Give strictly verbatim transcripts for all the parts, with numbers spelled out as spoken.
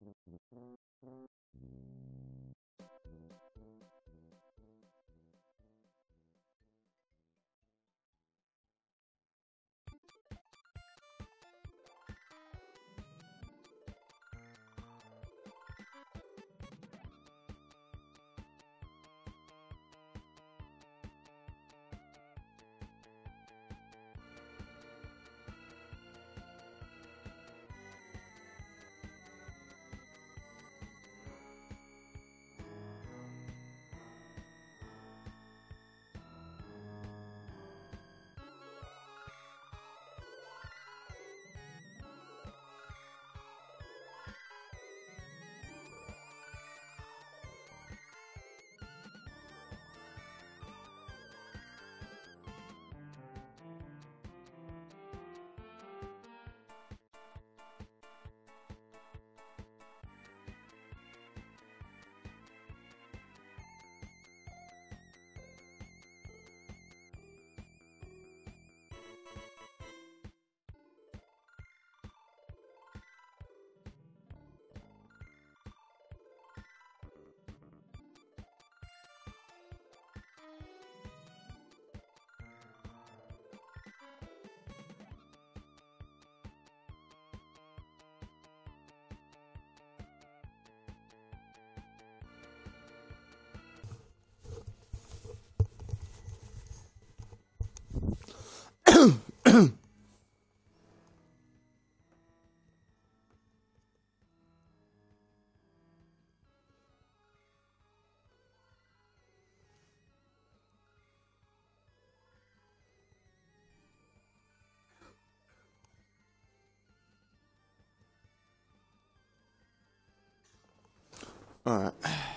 Alright.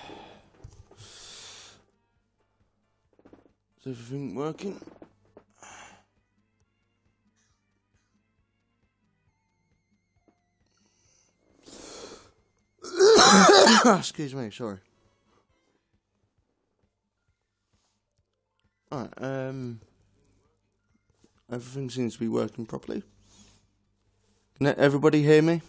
Is everything working? Excuse me, sorry. Alright, um... everything seems to be working properly. Can everybody hear me?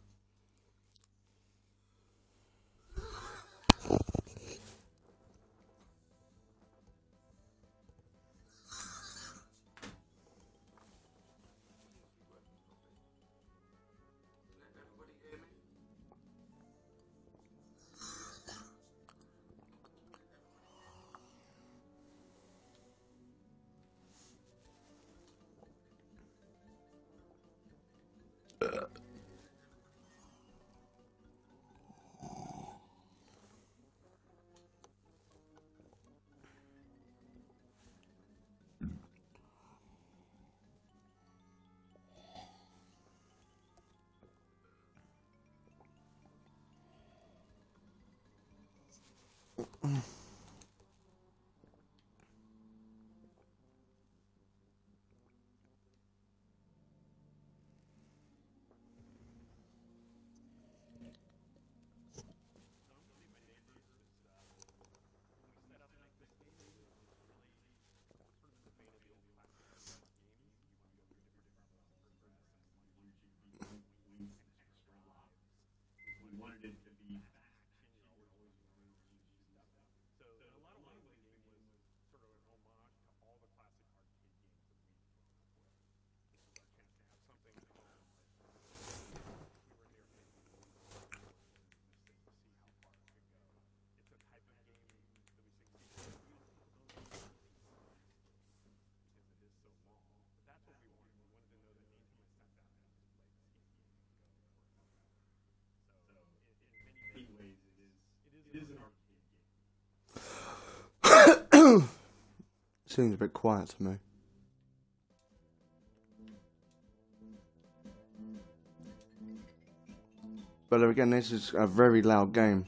Seems a bit quiet to me. But again, this is a very loud game.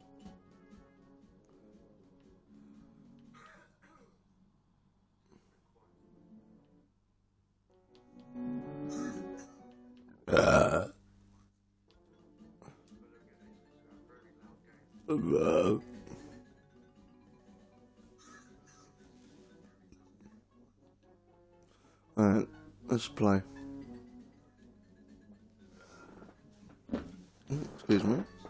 Uh. Uh. Alright, let's play. Excuse me.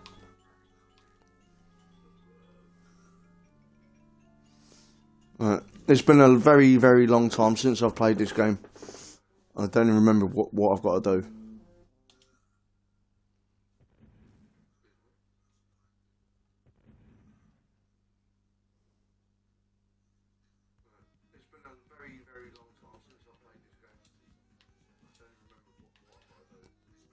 It's been a very, very long time since I've played this game. I don't even remember what, what I've got to do. It's been a very, very long time since I've played this game. I don't even remember what, what I've got to do.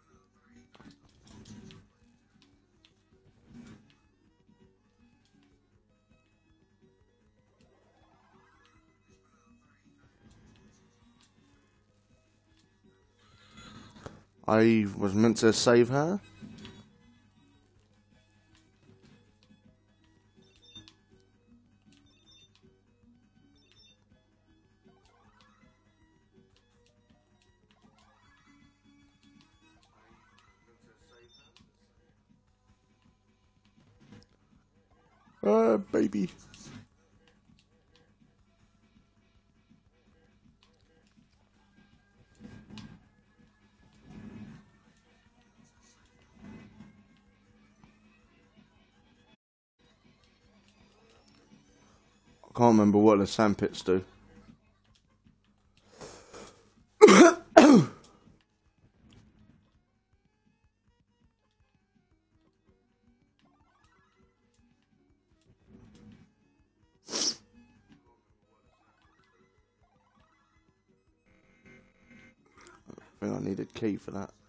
I was meant to save her. Uh, baby. I can't remember what the sandpits do. I think I need a key for that.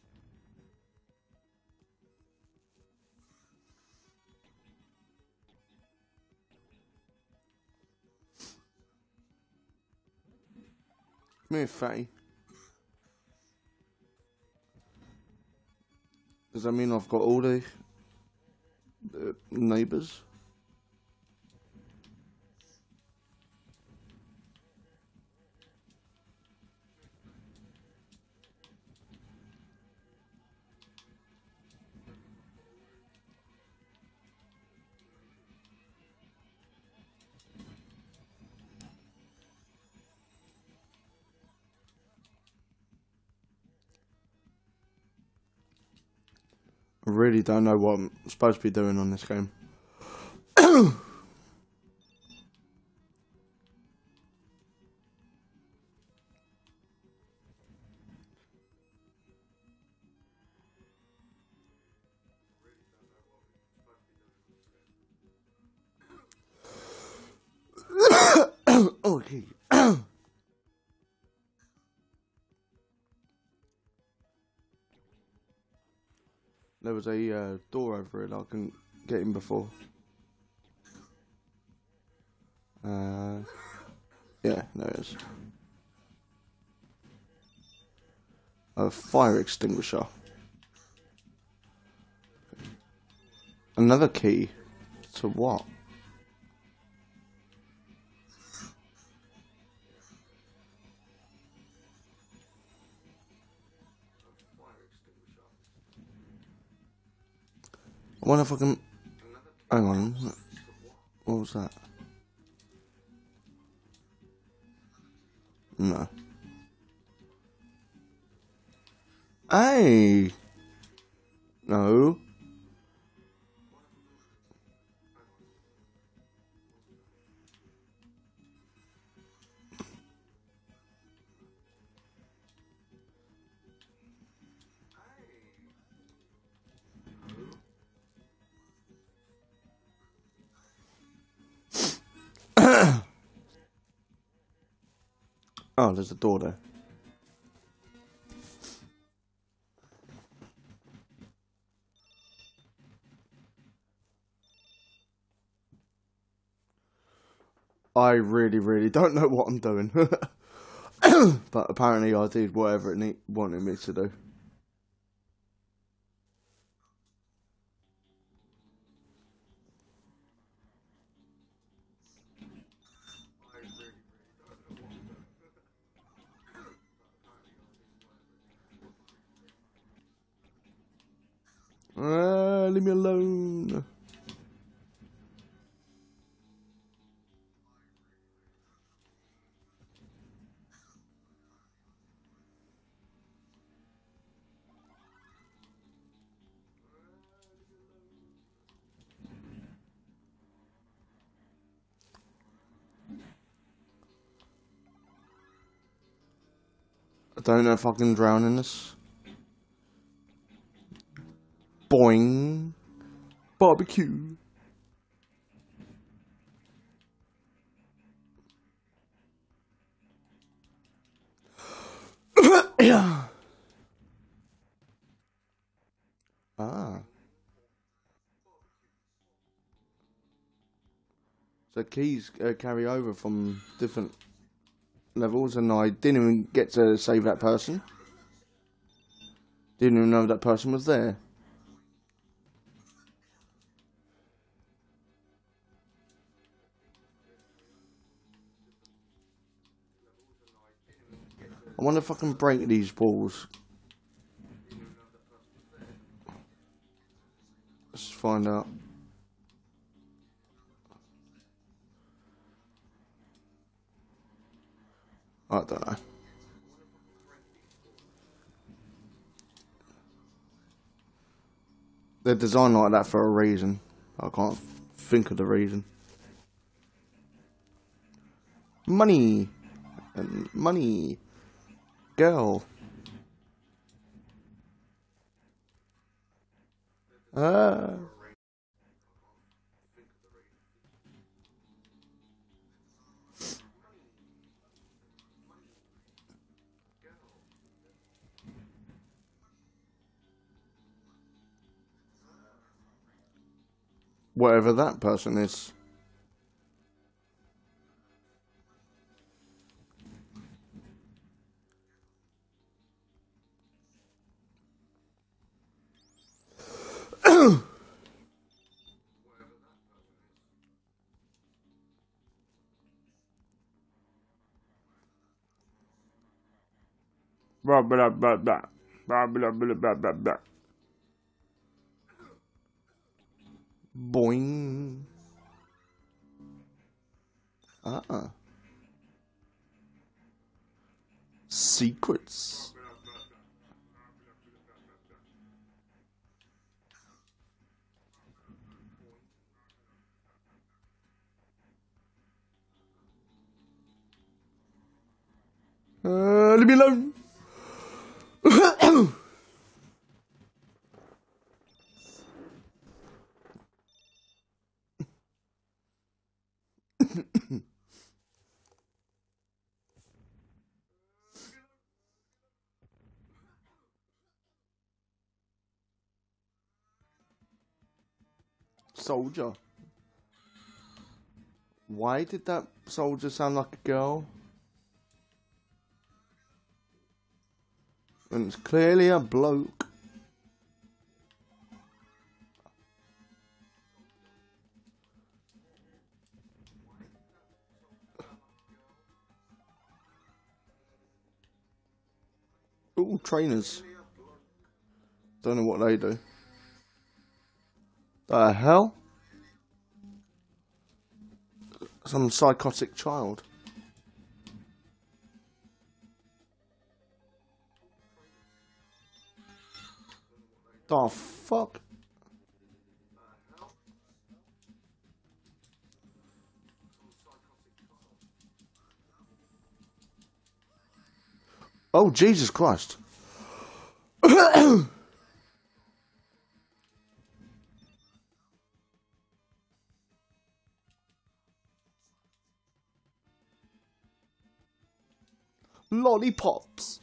Come here, fatty. Does that mean I've got all the, the neighbours? I really don't know what I'm supposed to be doing on this game. Okay. There was a uh, door over it I couldn't get in before. Uh, yeah, there it is. A fire extinguisher. Another key. To what? I wonder if I can... Hang on. What was that? No. Hey! No. Oh, there's a door there. I really, really don't know what I'm doing. But apparently I did whatever it need wanted me to do. Uh, leave me alone. don't know if I can drown in this. Boing. Barbecue. Yeah. Ah. So keys uh, carry over from different levels, and I didn't even get to save that person. Didn't even know that person was there. I wonder if I can break these walls. Let's find out. I don't know. They're designed like that for a reason. I can't think of the reason. Money. And money. Girl. Ah. Whatever that person is. Blah blah blah blah blah blah blah blah blah blah. Boing. Ah. Secrets. Uh, leave me alone. Soldier. Why did that soldier sound like a girl? And it's clearly a bloke. Ooh, trainers. Don't know what they do. The hell? Some psychotic child. The fuck? Oh, Jesus Christ. Lollipops.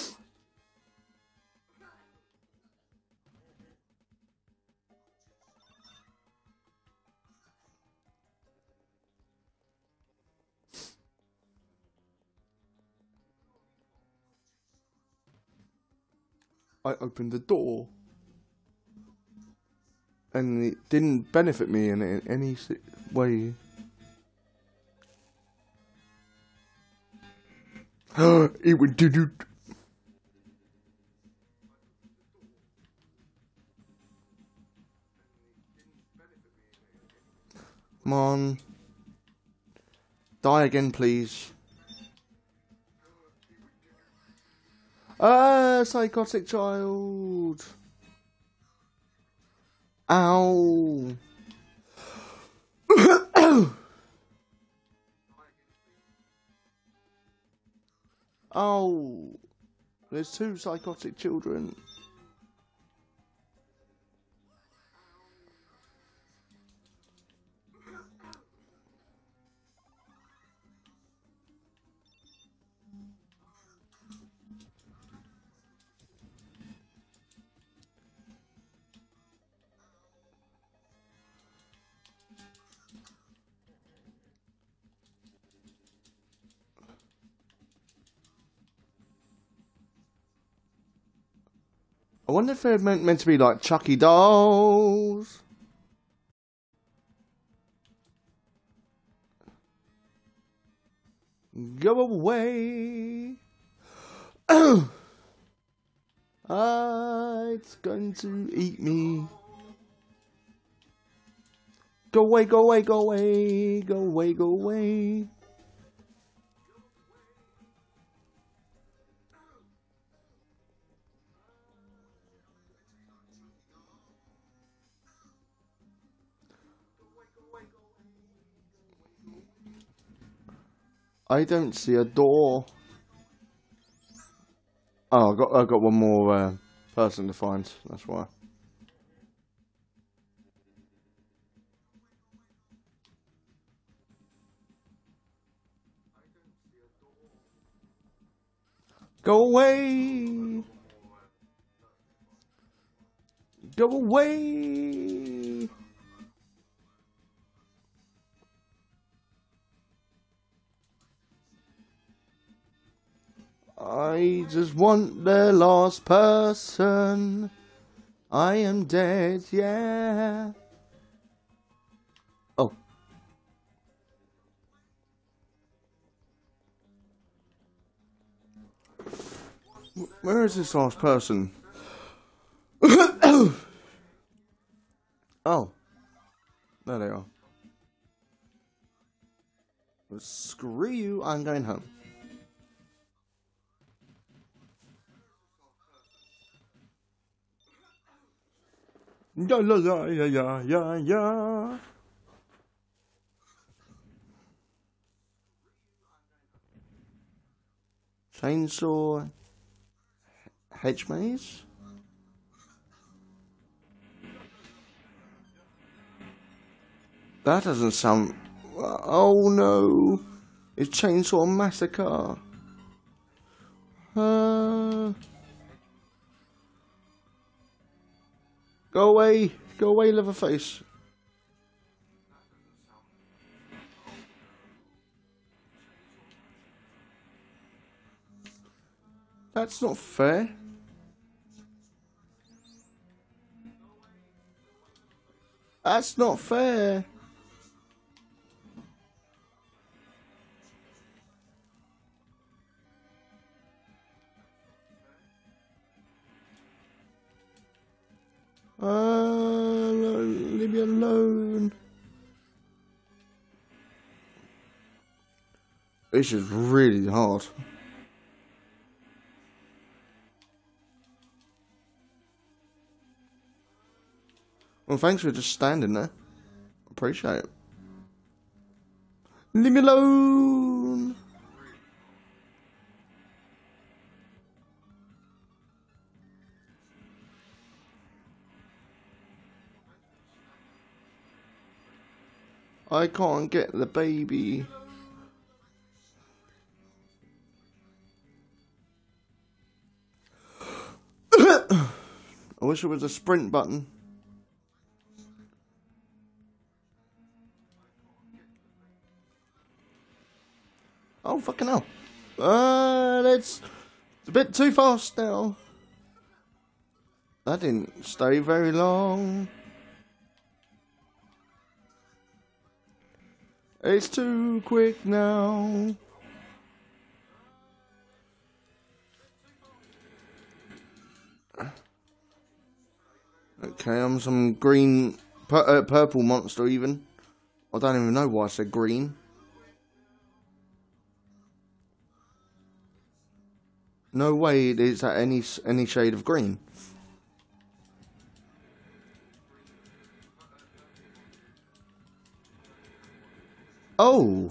I opened the door, and it didn't benefit me in any way. It would do do. Come on, die again, please. Ah, psychotic child. Ow. Oh. There's two psychotic children. I wonder if they're meant, meant to be like Chucky dolls. Go away. Ah, it's going to eat me. Go away, go away, go away, go away, go away. I don't see a door. Oh, I got I got one more uh, person to find. That's why. Go away. Go away. I just want the last person. I am dead, yeah. Oh. Where is this last person? Oh. There they are. Well, screw you, I'm going home. Yeah, yeah, yeah, yeah, yeah, yeah. Chainsaw. Hedge maze. That doesn't sound. Oh no! It's Chainsaw Massacre. Uh... Go away! Go away, Leatherface! That's not fair. That's not fair. Uh, leave me alone. This is really hard. Well, thanks for just standing there. Appreciate it. Leave me alone. I can't get the baby. I wish it was a sprint button. Oh, fucking hell. Uh, that's a bit too fast now. That didn't stay very long. It's too quick now. Okay, I'm some green, pur uh, purple monster even. I don't even know why I said green. No way it is at any any shade of green. Oh.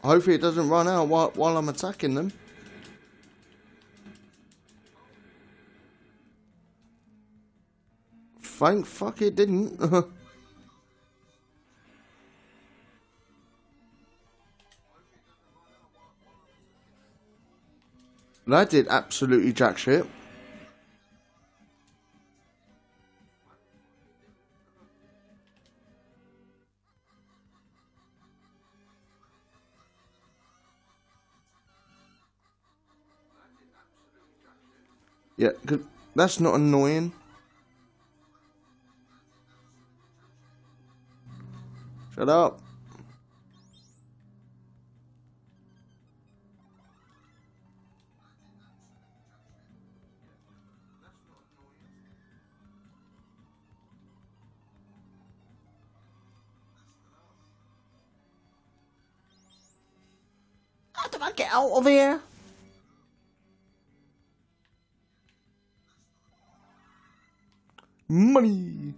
Hopefully it doesn't run out while, while I'm attacking them. Thank fuck it didn't. That did absolutely jack shit. Yeah, cause that's not annoying. Shut up. How do I get out of here? Money.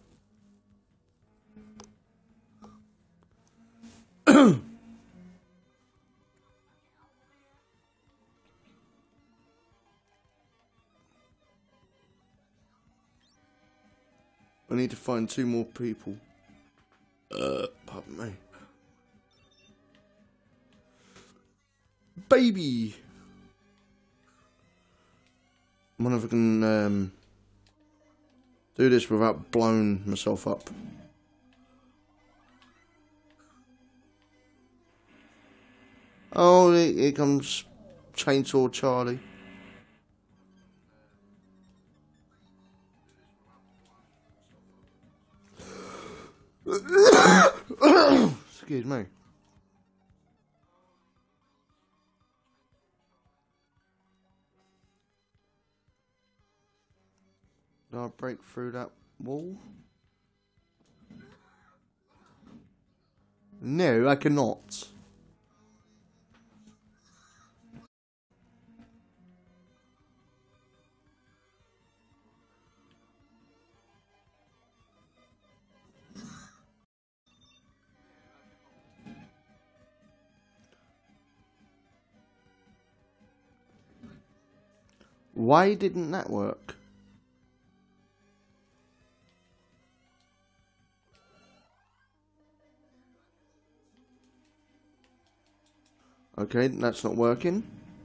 I need to find two more people. Uh, pardon me. Baby! I wonder if I can um, do this without blowing myself up. Oh, here comes Chainsaw Charlie. Excuse me. Did I break through that wall? No, I cannot. Why didn't that work? Okay, that's not working.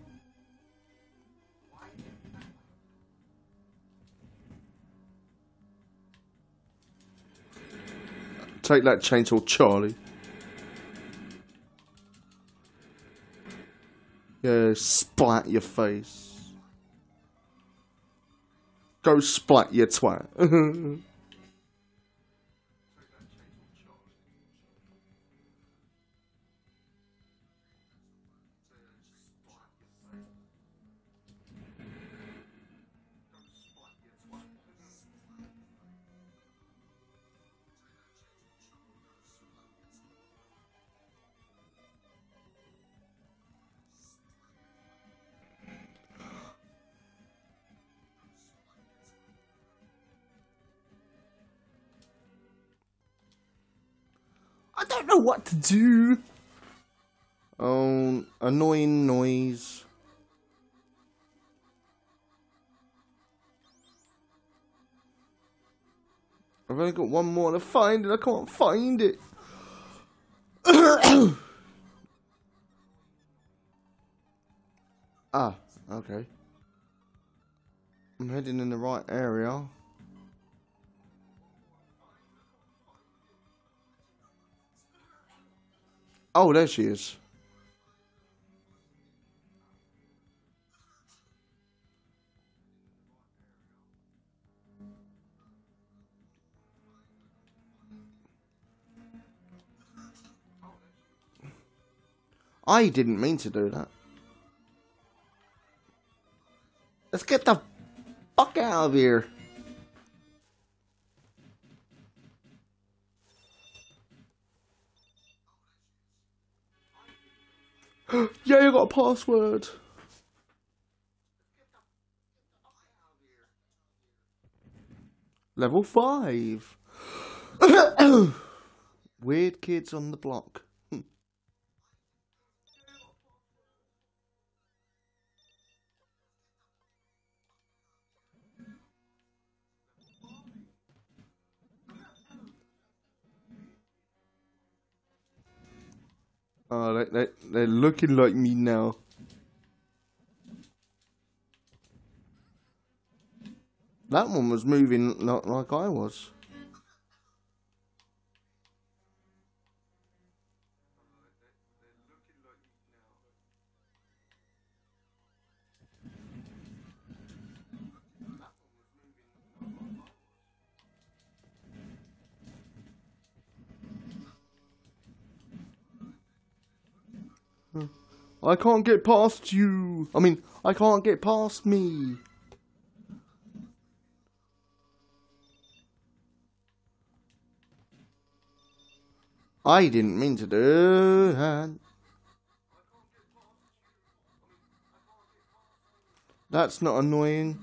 Take that, Chainsaw Charlie. Yeah, splat your face. Go splat your twat. I don't know what to do. Oh, annoying noise. I've only got one more to find and I can't find it. Ah, okay. I'm heading in the right area. Oh, there she is. I didn't mean to do that. Let's get the fuck out of here. Yeah, you got a password. Level five. Weird kids on the block. Oh, they, they, they're looking like me now. That one was moving not like I was. I can't get past you. I mean, I can't get past me. I didn't mean to do that. That's not annoying.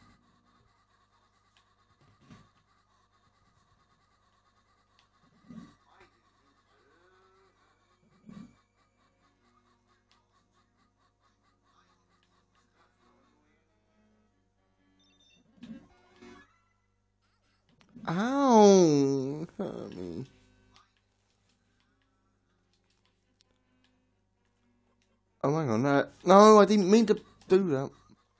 Ow! Hurt me. Oh, hang on. That. No, I didn't mean to do that.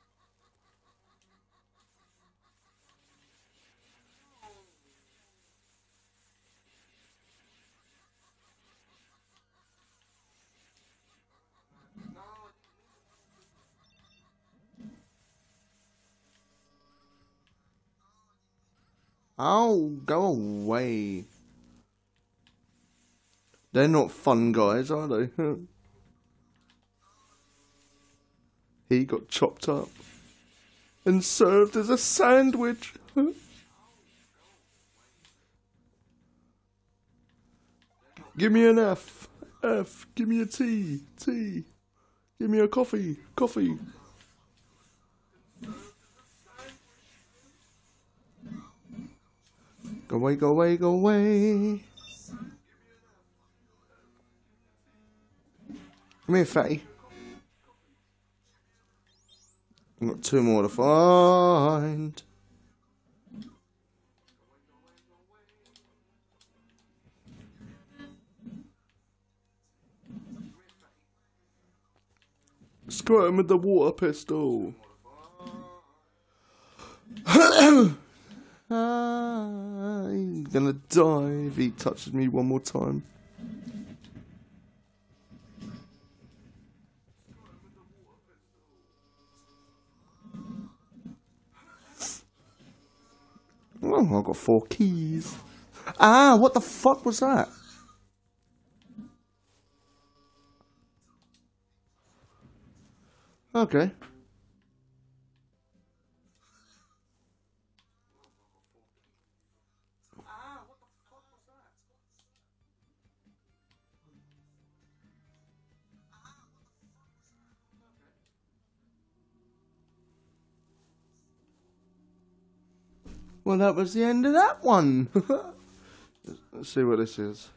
Oh, go away. They're not fun guys, are they? He got chopped up and served as a sandwich. Give me an F. F. Give me a T. T. Give me a coffee. Coffee. Go away, go away, go away. Come here, fatty. I've got two more to find. Squirt him with the water pistol. I'm gonna die if he touches me one more time. Oh, I've got four keys. Ah, what the fuck was that? Okay. Well, that was the end of that one. Let's see what this is.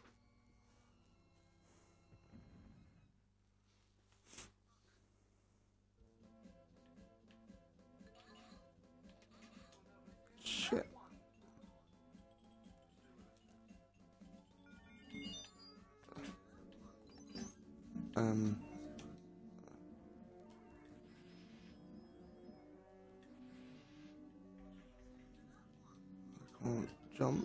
Shit. Um. I can't jump.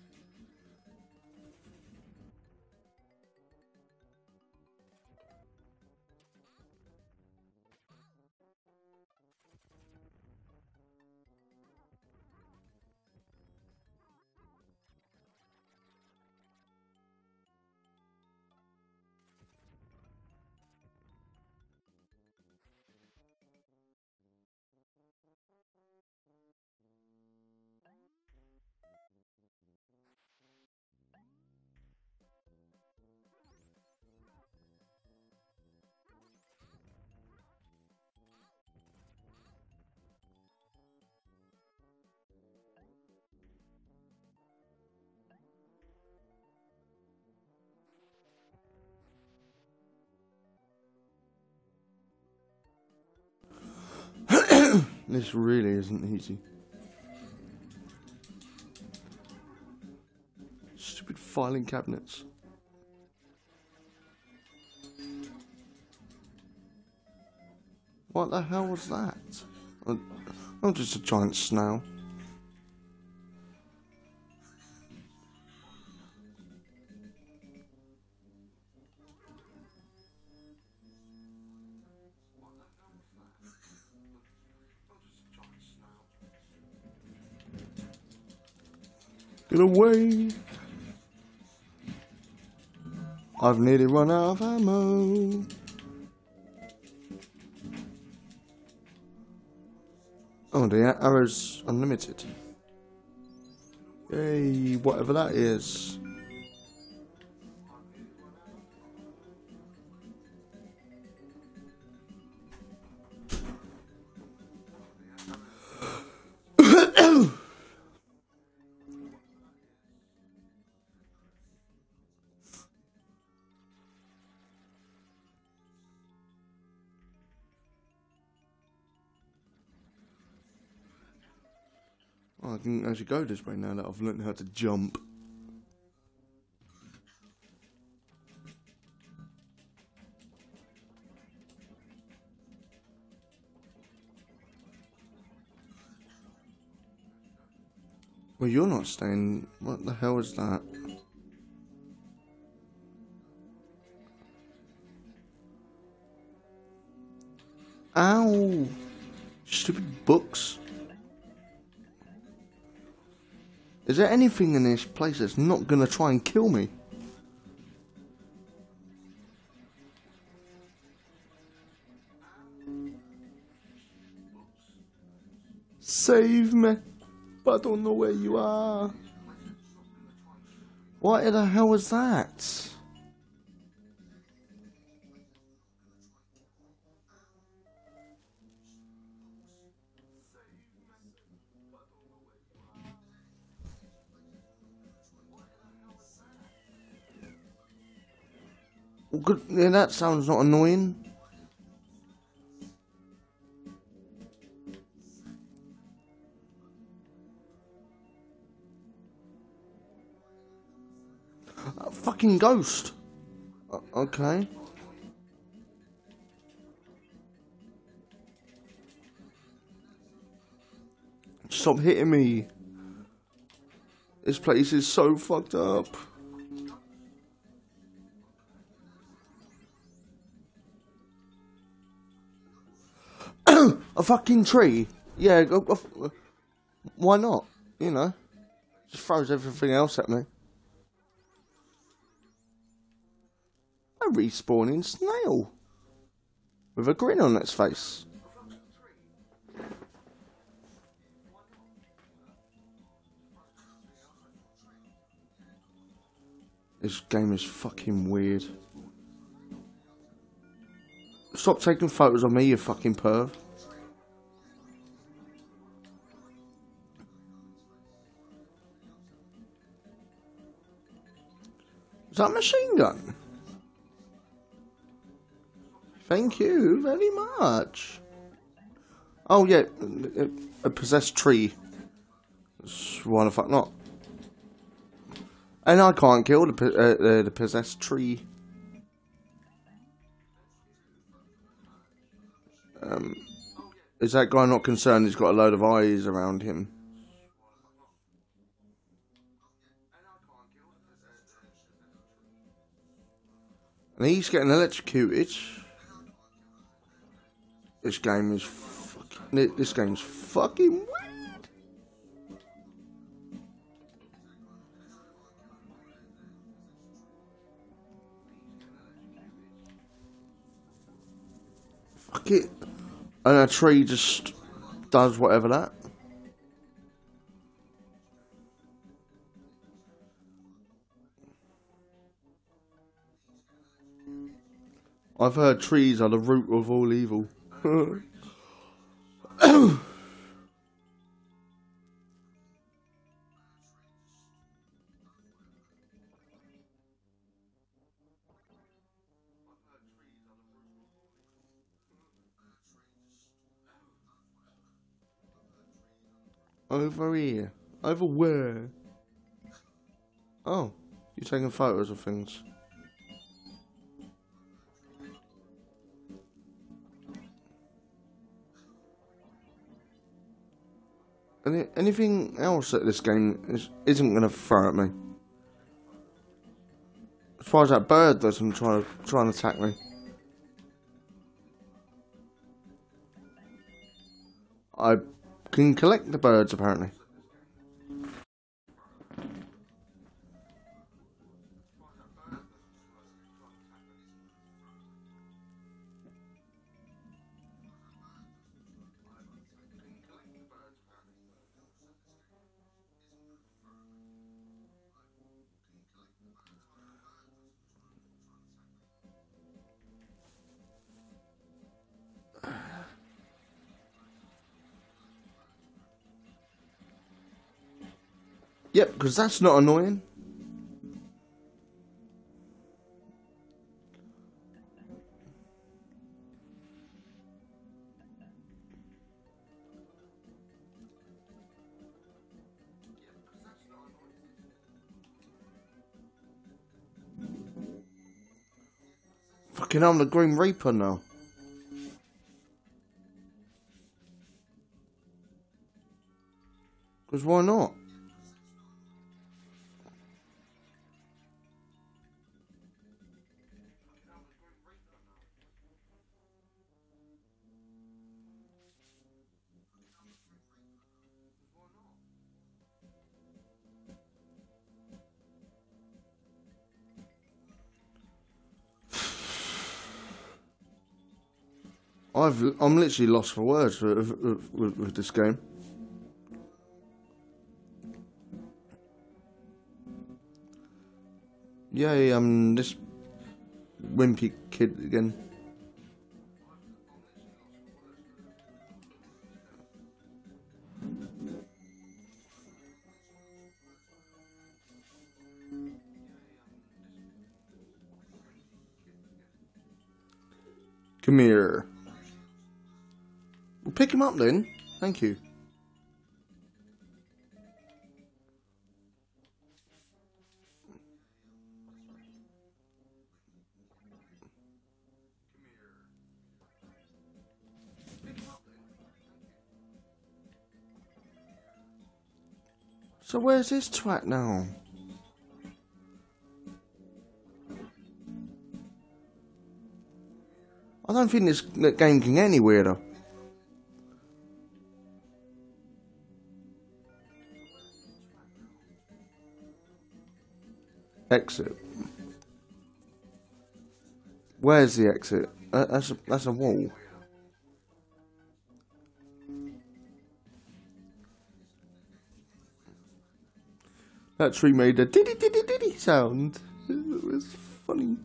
This really isn't easy. Stupid filing cabinets. What the hell was that? Oh, just a giant snail. Get away! I've nearly run out of ammo. Oh, the arrow's unlimited. Yay, whatever that is. Oh, I can actually go this way now that I've learned how to jump. Well, you're not staying. What the hell is that? Ow! Stupid books. Is there anything in this place that's not gonna try and kill me? Save me! But I don't know where you are. What the hell was that? Well, good. Yeah, that sounds not annoying. A fucking ghost. Uh, okay. Stop hitting me. This place is so fucked up. A fucking tree. Yeah, go, go, why not? You know, just throws everything else at me. A respawning snail with a grin on its face. This game is fucking weird. Stop taking photos of me, you fucking perv. Is that a machine gun? Thank you very much. Oh yeah, a possessed tree. Why the fuck not? And I can't kill the uh, the possessed tree. Um, is that guy not concerned? He's got a load of eyes around him. And he's getting electrocuted. This game is fucking. This game's fucking weird. Fuck it. And a tree just does whatever that. I've heard trees are the root of all evil. Over here. Over where? Oh, you're taking photos of things. Any, anything else that this game is, isn't going to throw at me? As far as that bird doesn't try to try and attack me. I can collect the birds apparently. Yep, because that's not annoying. Fucking I'm the Grim Reaper now. Because why not? I've, I'm literally lost for words with, with, with this game. Yay, I'm this wimpy kid again. Come here. We'll pick him up then. Thank you. So where's this twat now? I don't think this game can get any weirder. Exit. Where's the exit? Uh, that's a, that's a wall. That tree made a diddy diddy diddy sound. It was funny.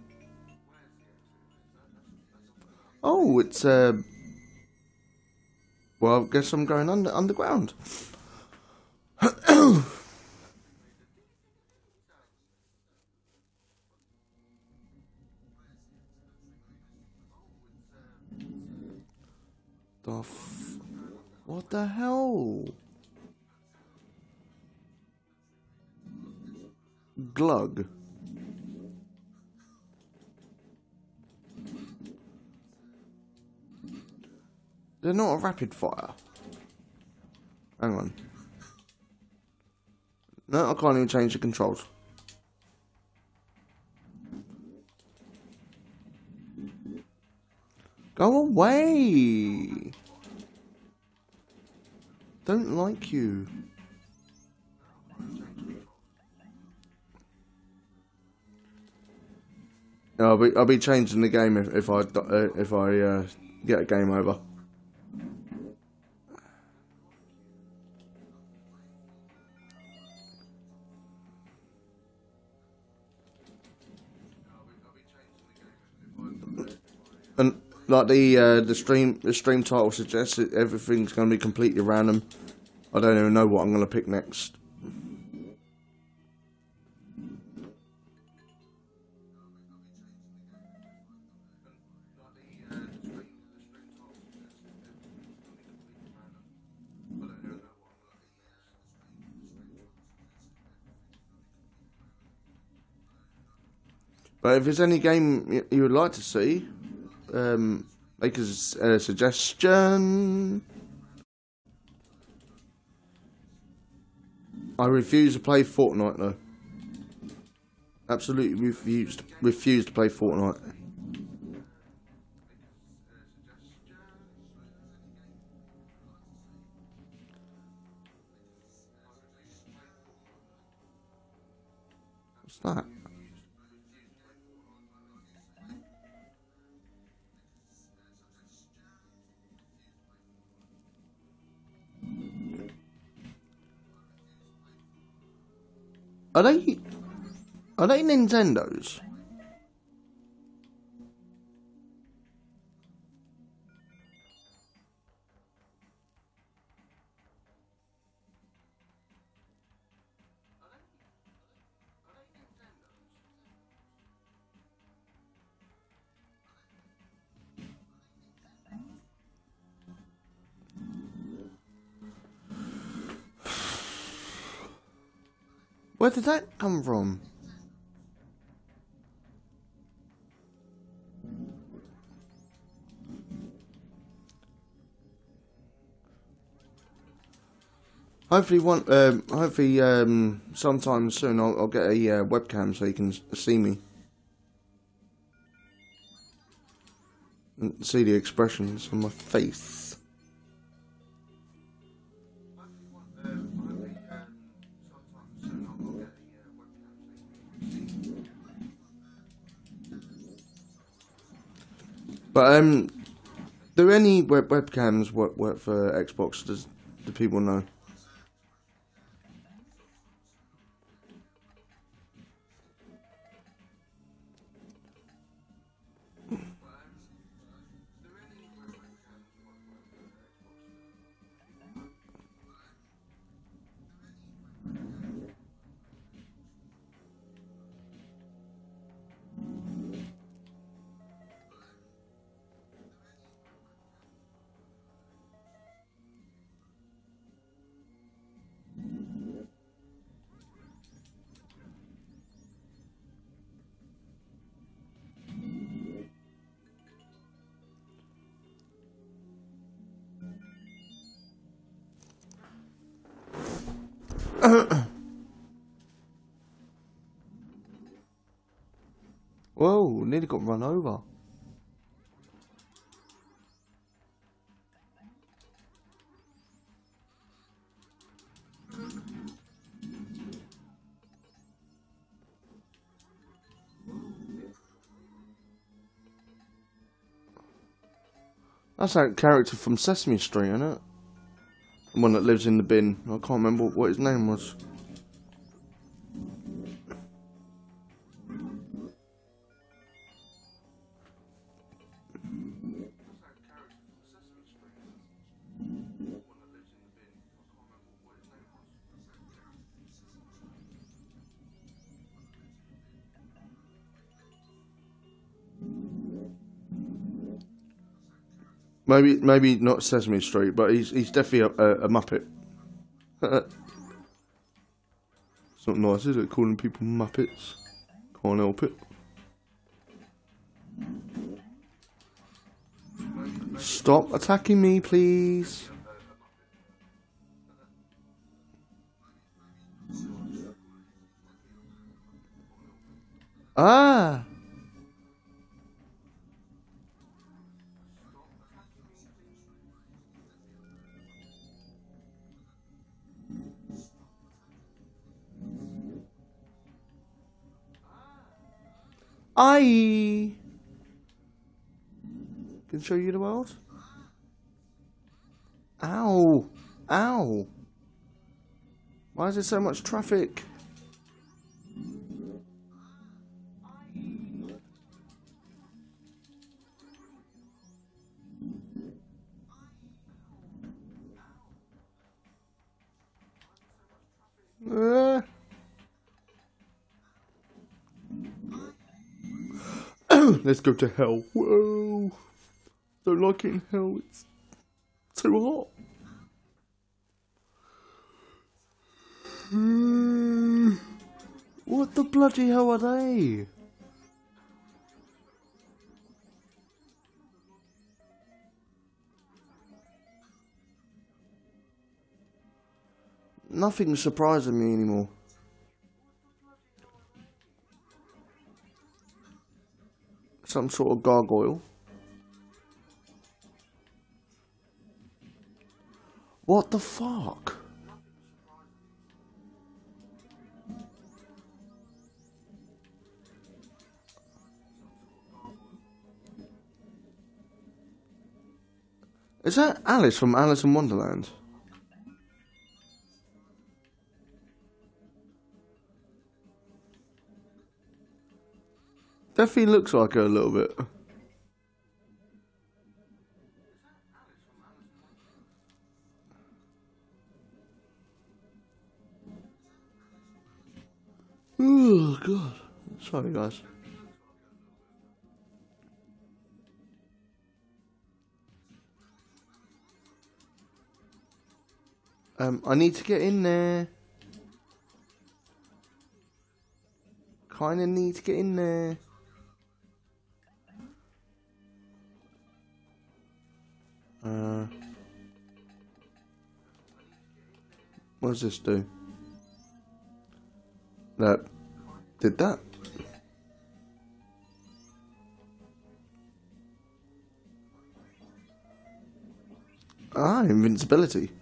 Oh, it's uh. Well, I guess I'm going under underground. The f what the hell? Glug. They're not a rapid fire. Hang on. No, I can't even change the controls. Go away! Don't like you. I'll be I'll be changing the game if if I uh, if I uh, get a game over. And like the uh, the stream the stream title suggests, that everything's going to be completely random. I don't even know what I'm going to pick next. But if there's any game you would like to see, um, make a uh, suggestion. I refuse to play Fortnite though. Absolutely refused. Refuse to play Fortnite. What's that? Are they? Are they Nintendos? Where did that come from? Hopefully, one. Um, hopefully, um, sometime soon, I'll, I'll get a uh, webcam so you can see me and see the expressions on my face. But um, do any web webcams work work for Xbox? Does do people know? Whoa, nearly got run over. That's that character from Sesame Street, isn't it? The one that lives in the bin. I can't remember what his name was. Maybe, maybe not Sesame Street, but he's he's definitely a, a, a Muppet. It's not nice, is it? Calling people Muppets. Can't help it. Stop attacking me, please. Ah. I can show you the world. Ow! Ow! Why is there so much traffic? Uh. Let's go to hell. Whoa! Don't like it in hell. It's too hot. Mm. What the bloody hell are they? nothing's surprising me anymore. Some sort of gargoyle. What the fuck? Is that Alice from Alice in Wonderland? Definitely looks like her a little bit. Oh god. Sorry guys. Um, I need to get in there. Kinda need to get in there. Uh, what does this do? That did that? Ah, invincibility.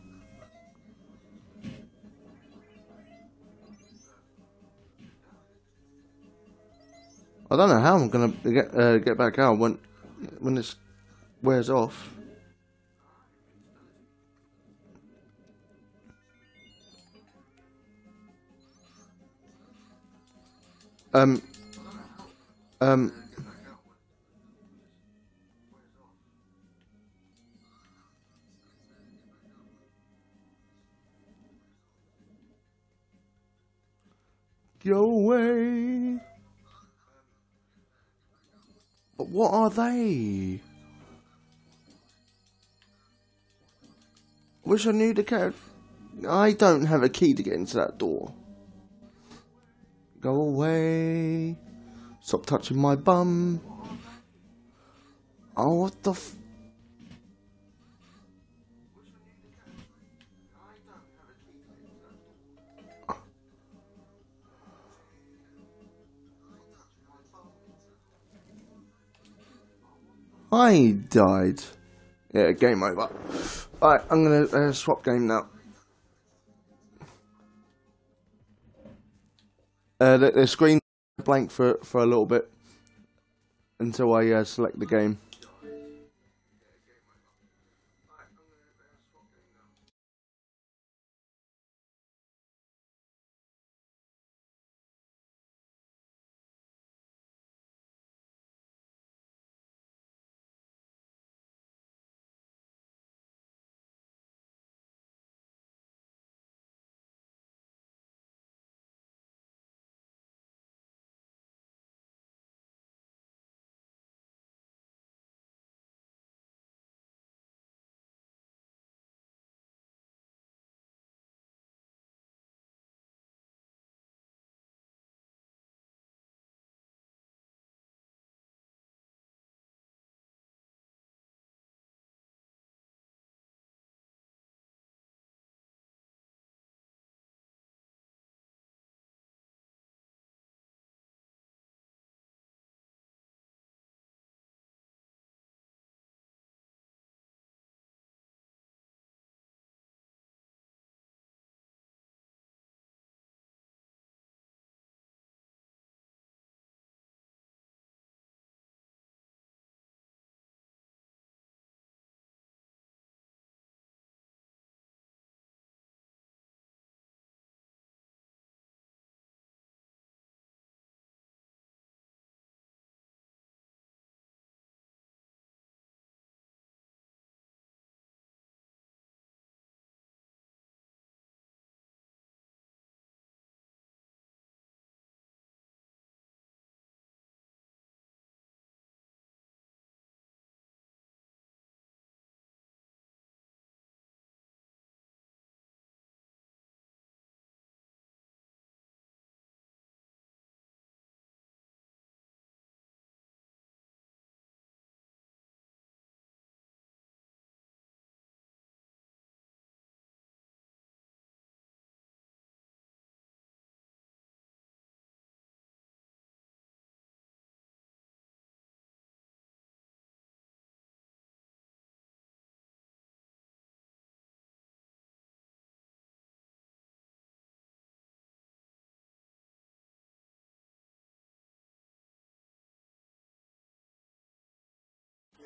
I don't know how I'm gonna get uh, get back out when when this wears off. Um. Um. Go away. But what are they? Wish I knew the code. I don't have a key to get into that door. Go away. Stop touching my bum. Oh, what the f... I died. Yeah, game over. Alright, I'm gonna uh, swap game now. Uh, the, the screen blank for, for a little bit until I uh, select the game.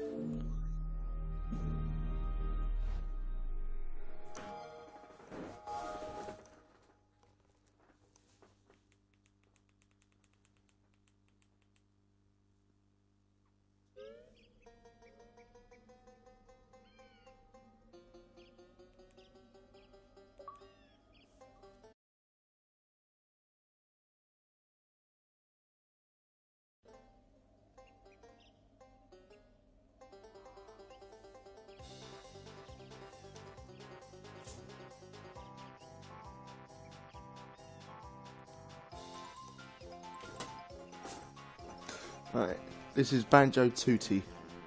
Right, this is Banjo-Kazooie,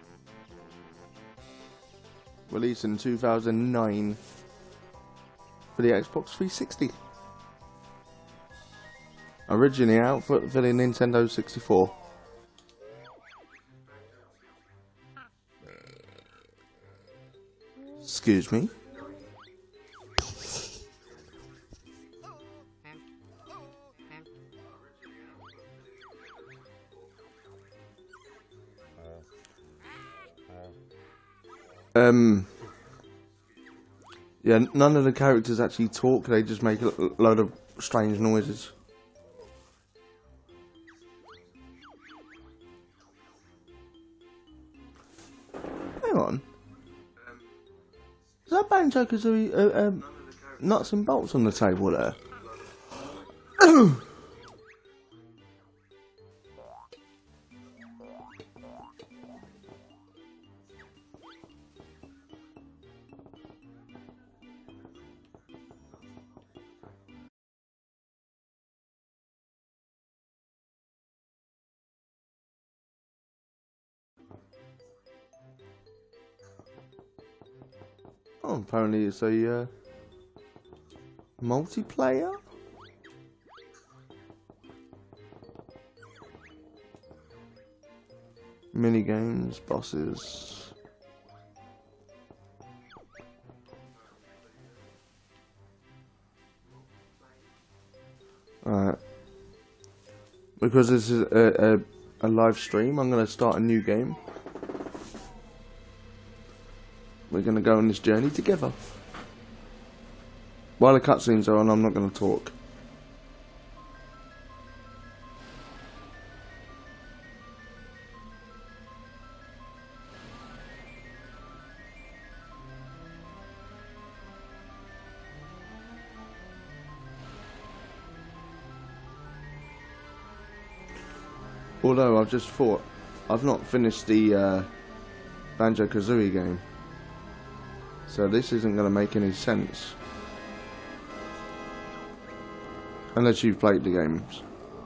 released in two thousand nine for the Xbox three sixty. Originally out for the Nintendo sixty-four. Excuse me. Um, yeah, none of the characters actually talk, they just make a load of strange noises. Hang on. Is that Banjo-Kazooie uh, um, nuts and bolts on the table there? Oh, apparently it's a uh, multiplayer. Mini games, bosses. Alright. Because this is a, a, a live stream, I'm going to start a new game. We're going to go on this journey together. While the cutscenes are on, I'm not going to talk. Although I've just thought, I've not finished the uh, Banjo-Kazooie game. So this isn't going to make any sense. Unless you've played the games.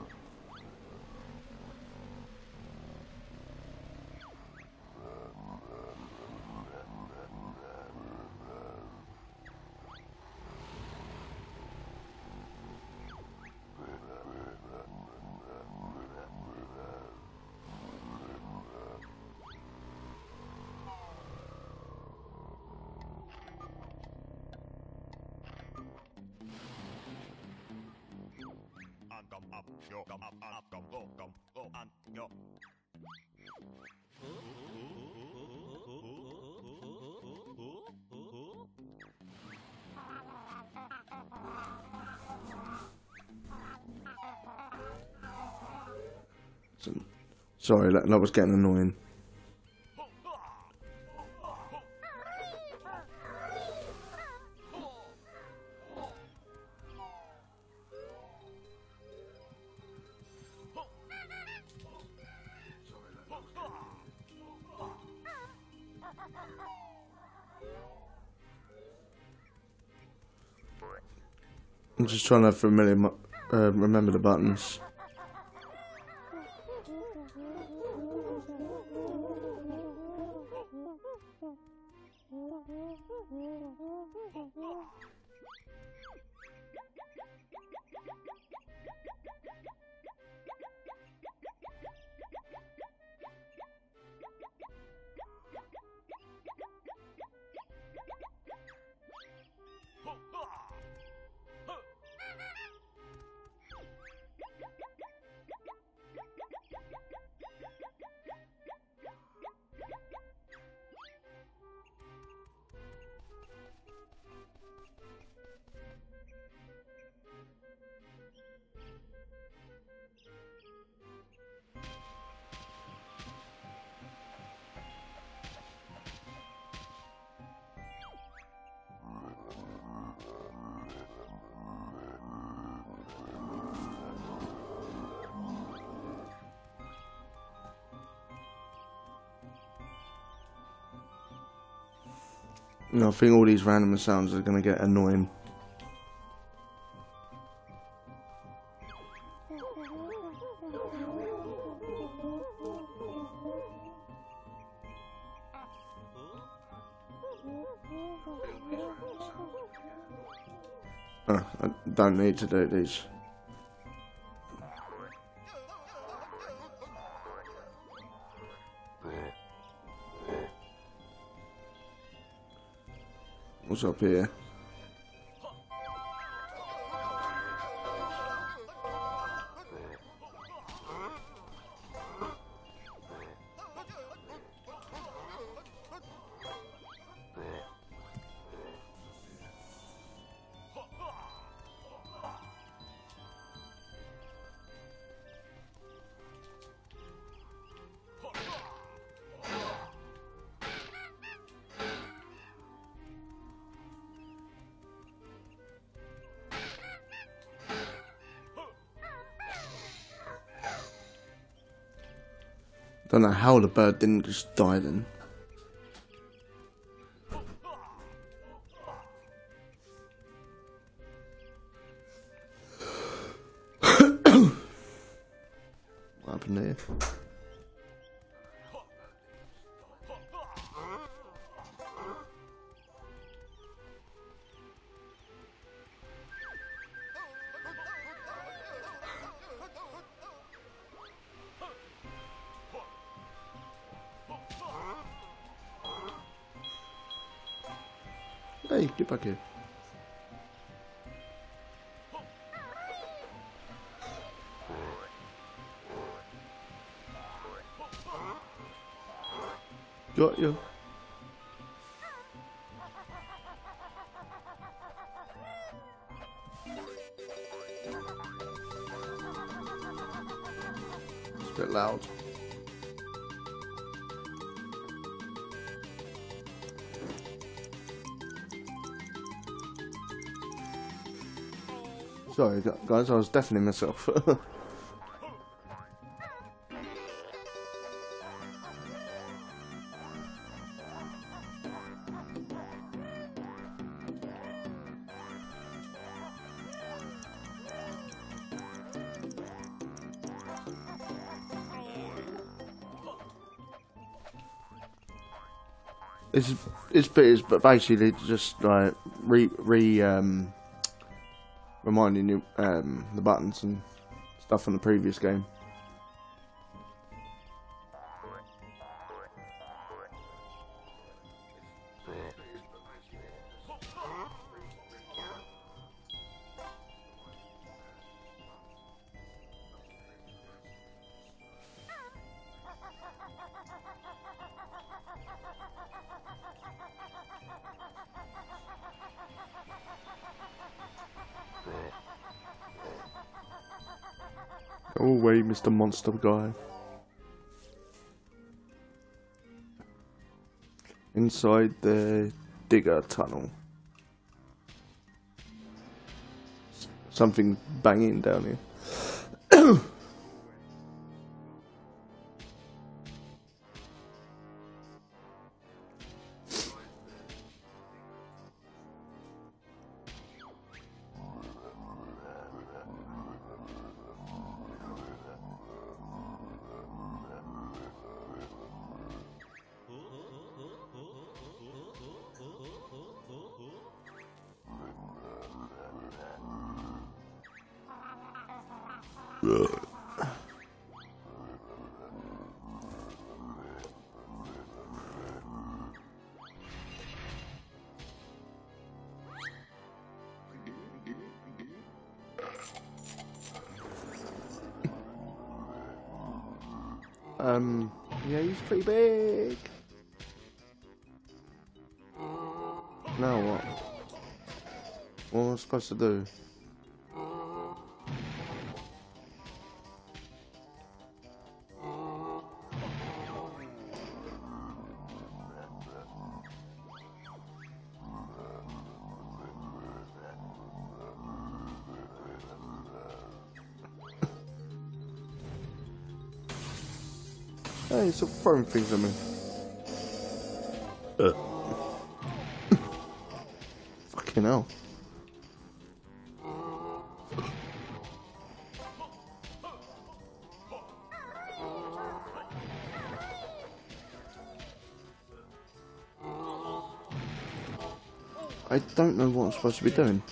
Sorry, that, that was getting annoying. I'm just trying to familiar, uh, remember the buttons. No, I think all these random sounds are going to get annoying. Oh, I don't need to do these. What's up here? Don't know how the bird didn't just die then. What happened there? Hey, get back here. Got you. It's a bit loud. Sorry guys, I was deafening myself. It's it's bit but basically just like re re um reminding you um the buttons and stuff from the previous game. Go away, Mister Monster Guy. Inside the digger tunnel. S something banging down here. Um, yeah, he's pretty big. Now what? What am I supposed to do? Hey, stop throwing things at me. Uh. Fucking hell. I don't know what I'm supposed to be doing.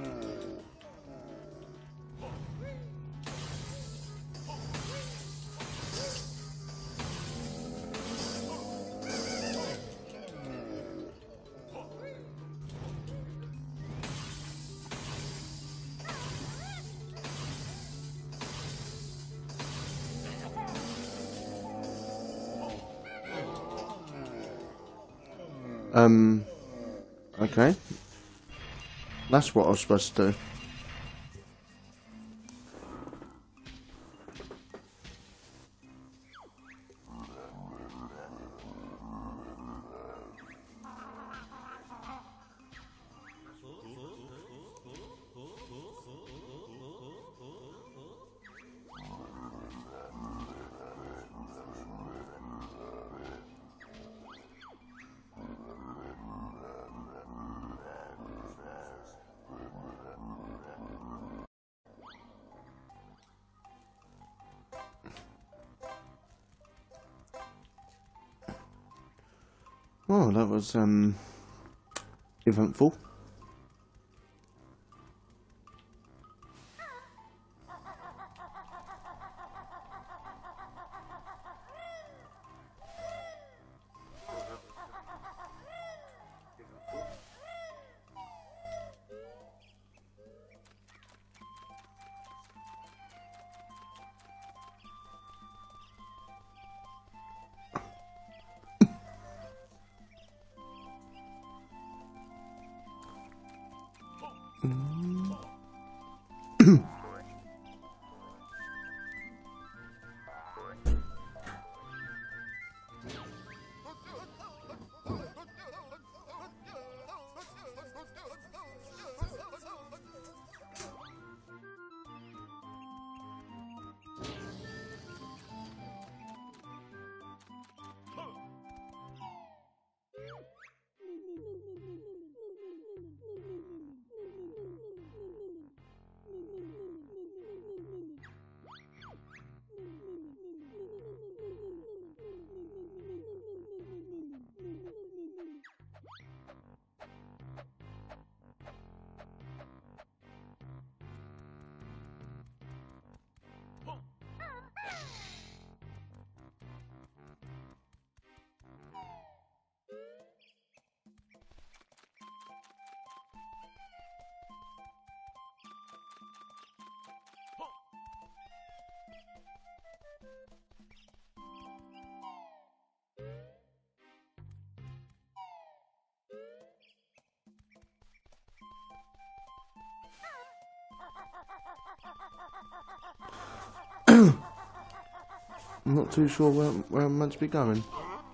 Um, okay. That's what I was supposed to do. Oh, that was, um, eventful. I'm not too sure where, where I'm meant to be going.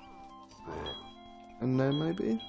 And there maybe?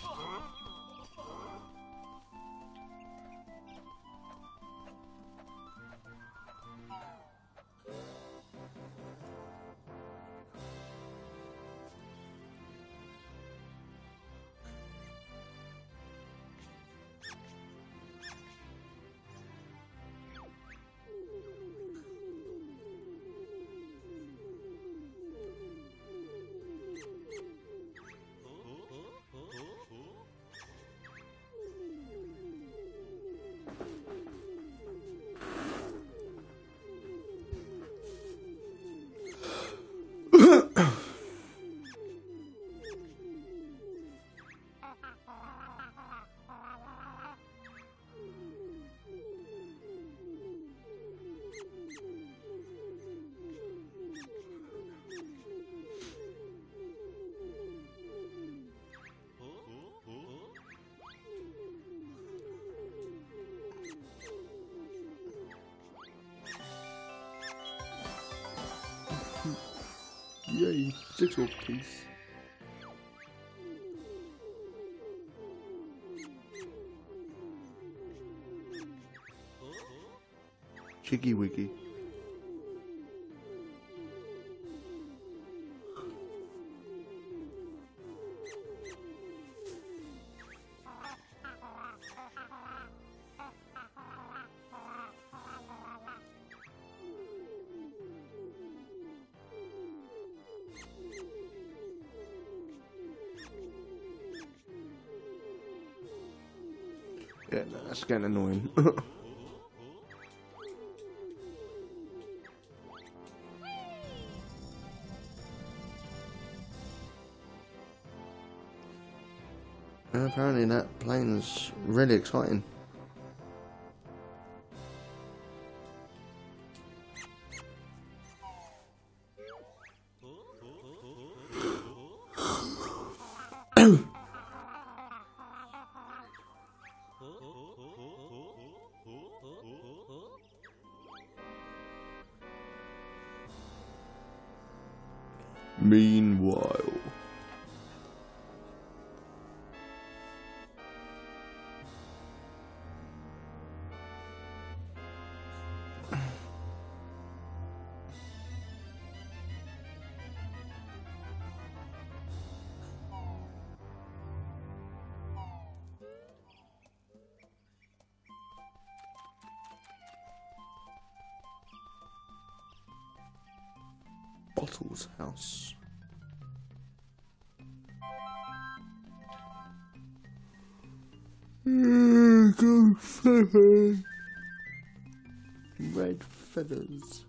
Yay, jigsaw piece. Chiggy wiggy. Yeah, that's getting annoying. And apparently that plane's really exciting. Meanwhile, Bottle's house. Go feathers. Red feathers.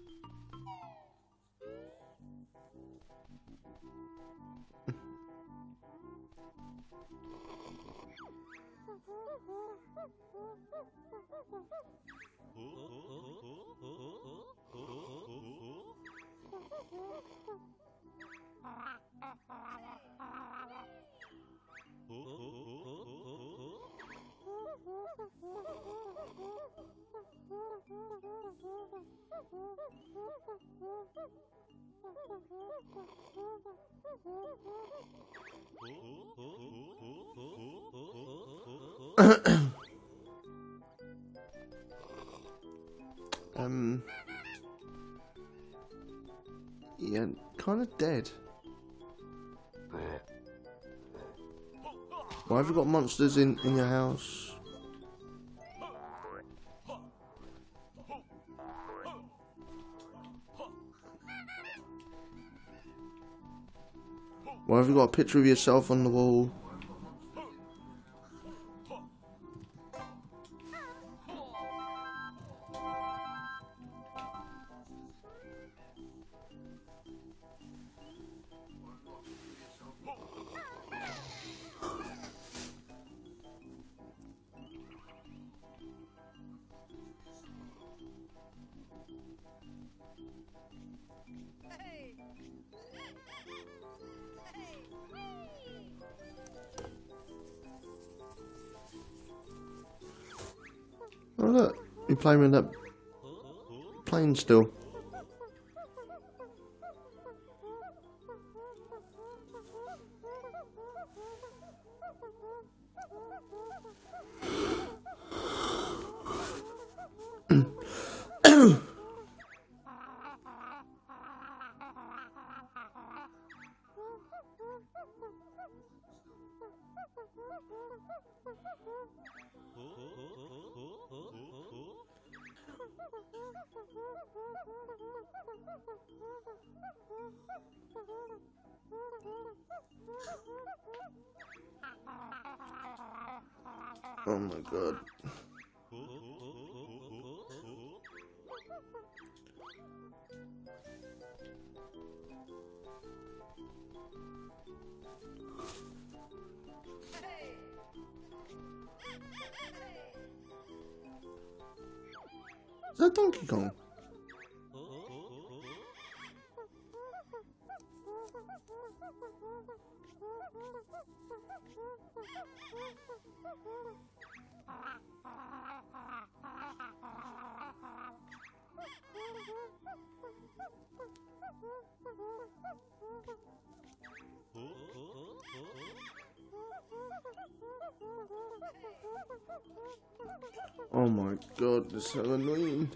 um, yeah, kind of dead. Why have you got monsters in, in your house? Why have you got a picture of yourself on the wall? Oh look, you're playing with that plane still. Oh my god. Is that Donkey Kong? Oh my god, this is so annoying.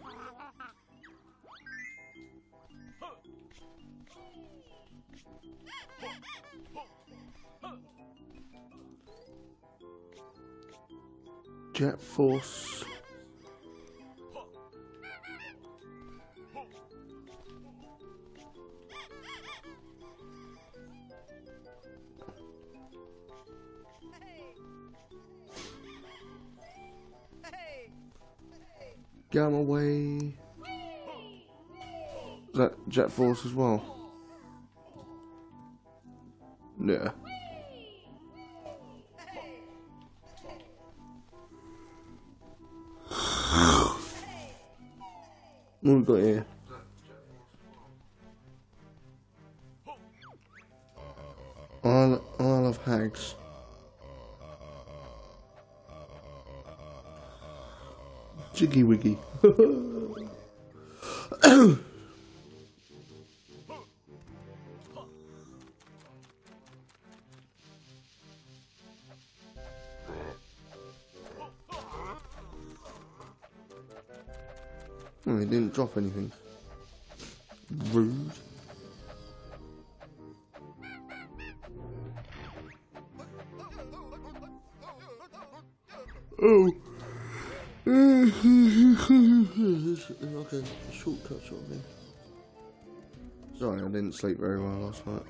Jet Force. Gamma Way. Is that Jet Force as well? Yeah. What have we got here? Isle, Isle of Hags. Jiggy Wiggy. Oh, he didn't drop anything. Rude. Oh. Like a shortcut sort of thing. Sorry, I didn't sleep very well last night.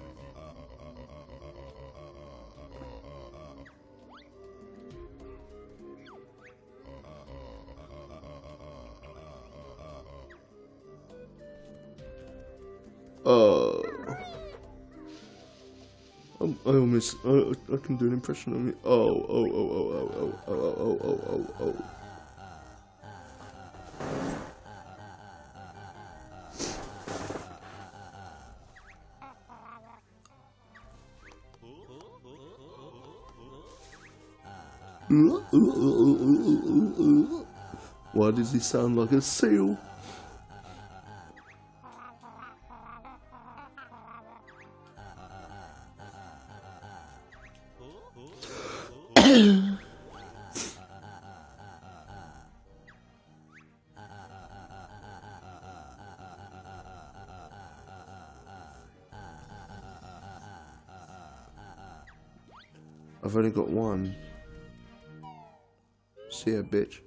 Oh. Um, I almost, I, I can do an impression of me. Oh, oh, oh, oh, oh, oh, oh, oh, oh, oh, oh. Why does he sound like a seal? I've only got one. See ya, bitch.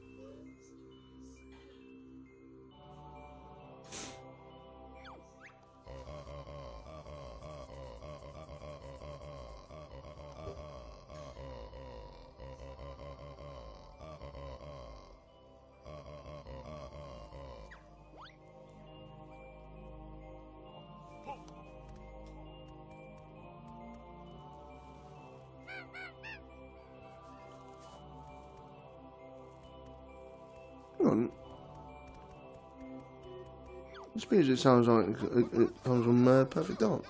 Hang on. This music sounds like it, it comes from uh, Perfect Dark.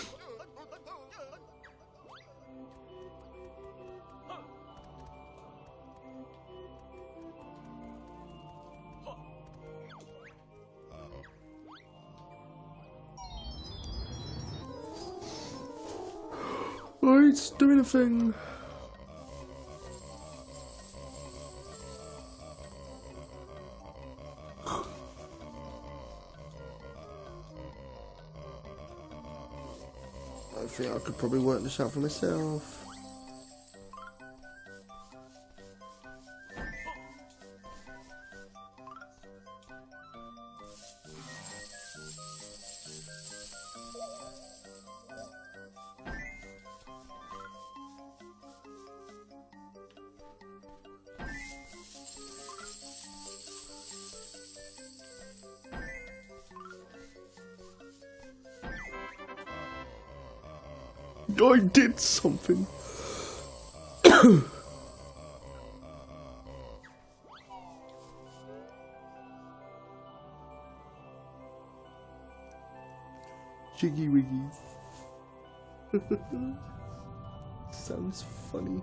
Oh, it's doing a thing. I think I could probably work this out for myself. I did something. Jiggy Wiggy. Sounds funny.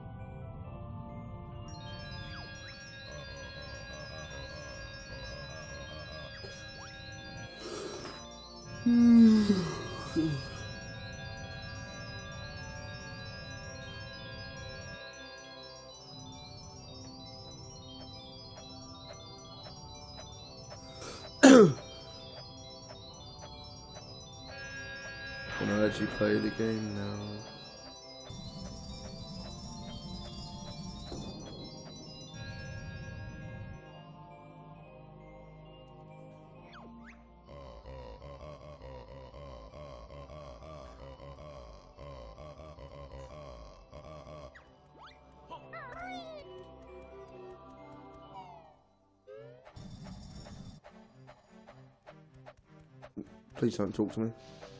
Can I actually play the game now? Please don't talk to me.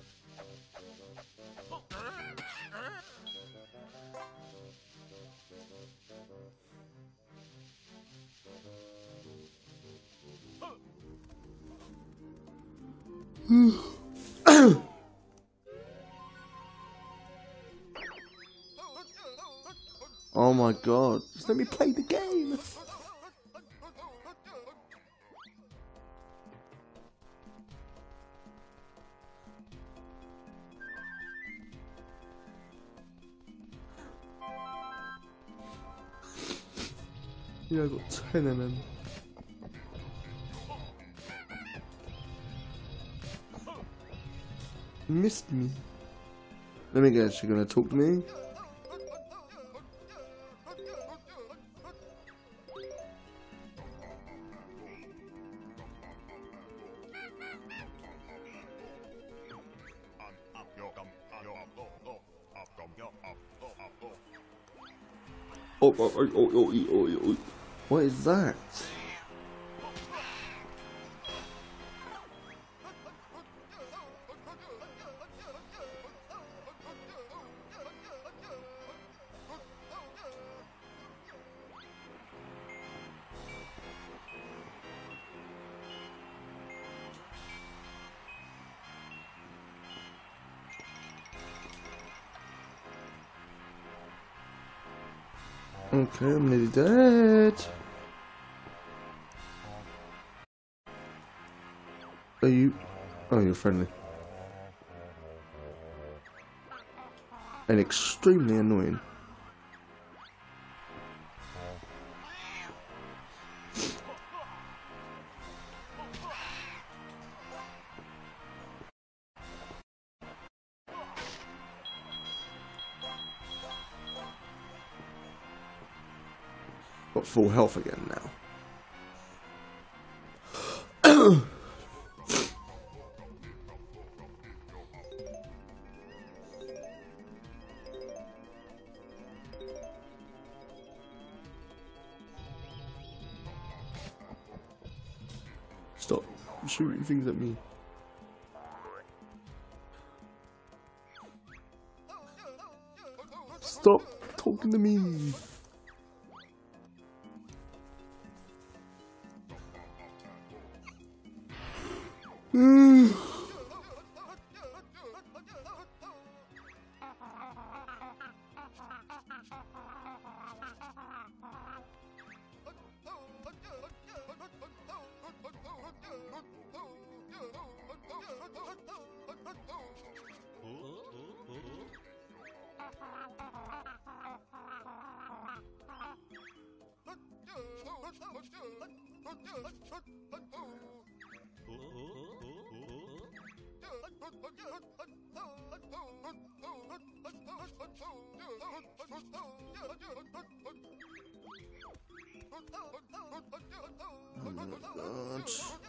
Oh my god, just let me play the game! Yeah, I got ten of them. Missed me. Let me guess, you're gonna talk to me? Oh, oh, oh, oh, oh, oh, oh. What is that? Okay, I'm nearly dead. Are you? Oh, you're friendly. And extremely annoying. Got full health again now. Stop shooting things at me. Stop talking to me. Mm. Oh my God.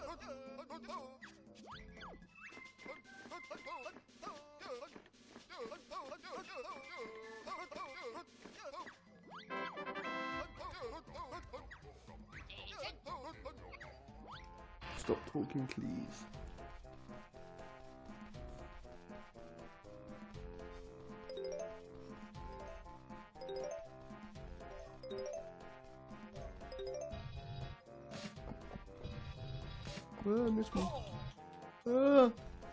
Stop talking, please. Ah, miss me. Ah.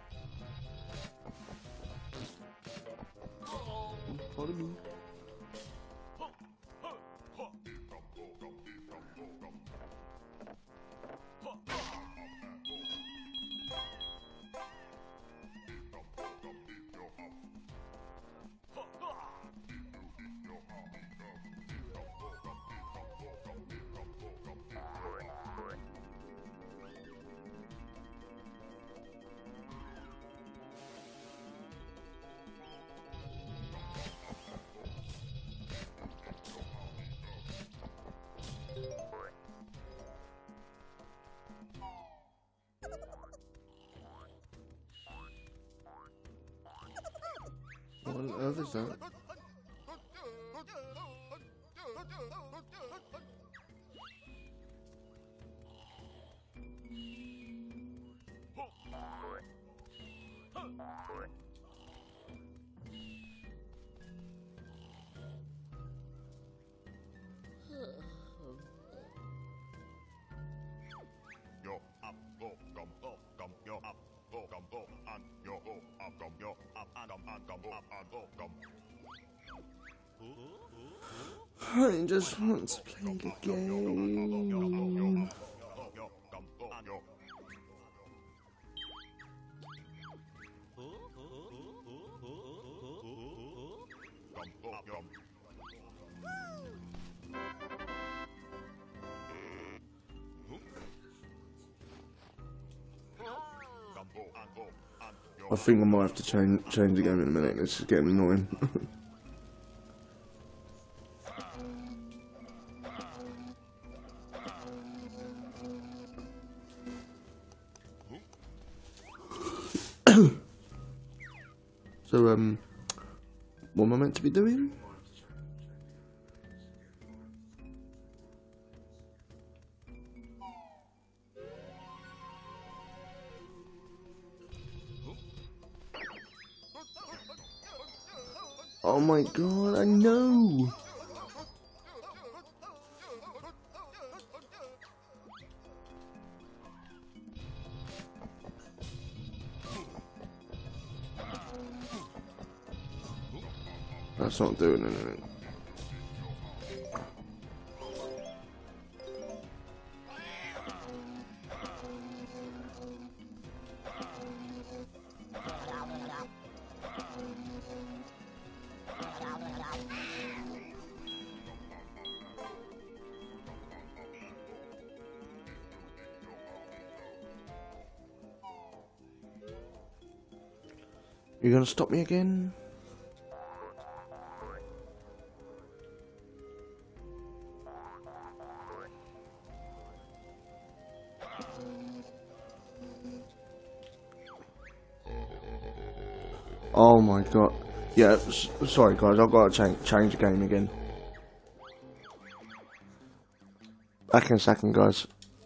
Pardon me. What on earth is that? I just want to play the game. I think I might have to change change the game in a minute. It's just getting annoying. So, um, what am I meant to be doing? Oh my god, I know! That's not doing anything. You gonna stop me again? Oh my god. Yeah, s sorry guys, I've got to change, change the game again. Back in a second, guys.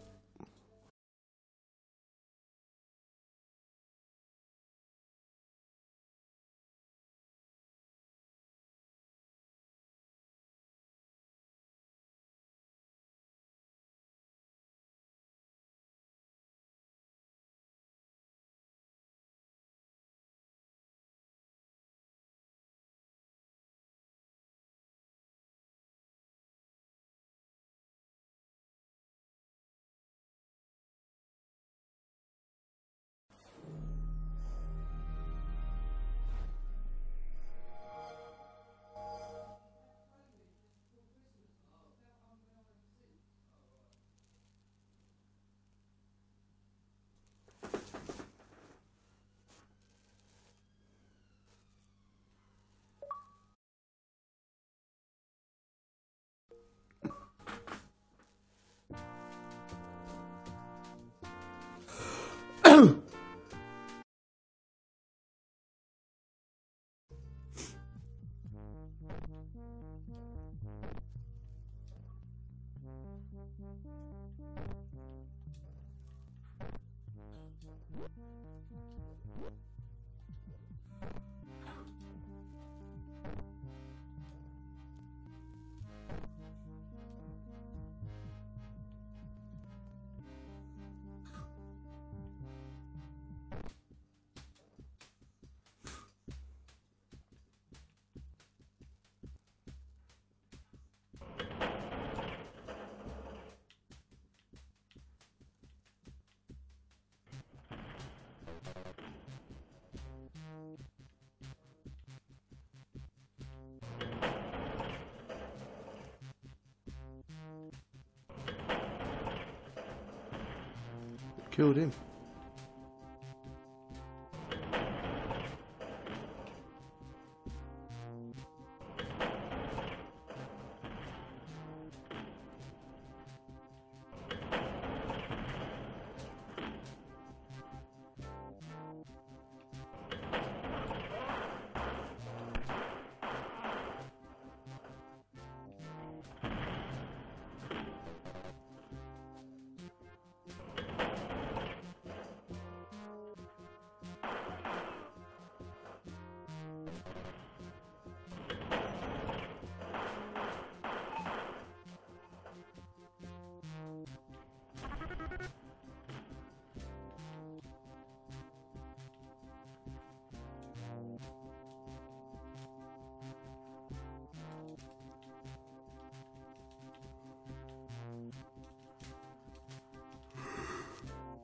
Killed him.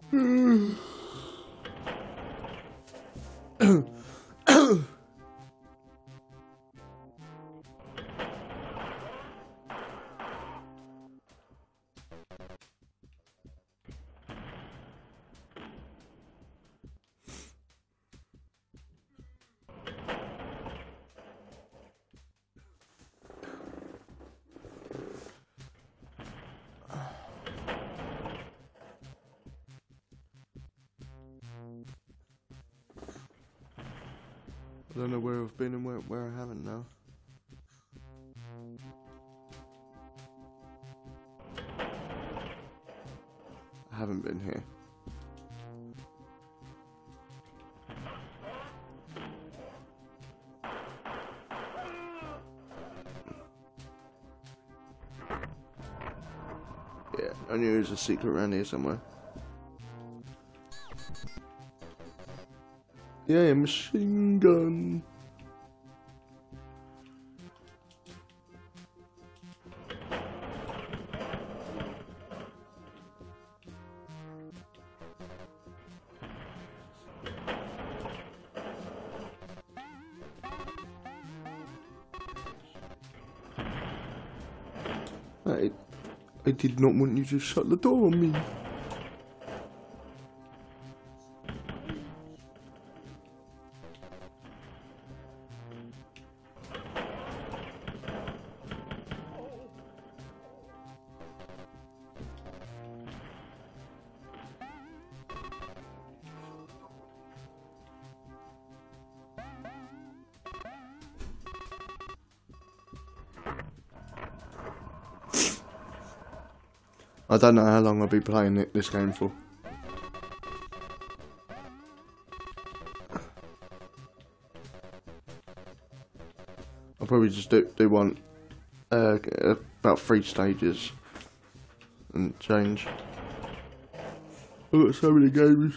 I don't know where I've been and where, where I haven't now. I haven't been here. Yeah, I knew there was a secret around here somewhere. Yeah, machine gun. I, I did not want you to shut the door on me. I don't know how long I'll be playing it, this game for. I'll probably just do, do one, uh, about three stages and change. I've got so many games.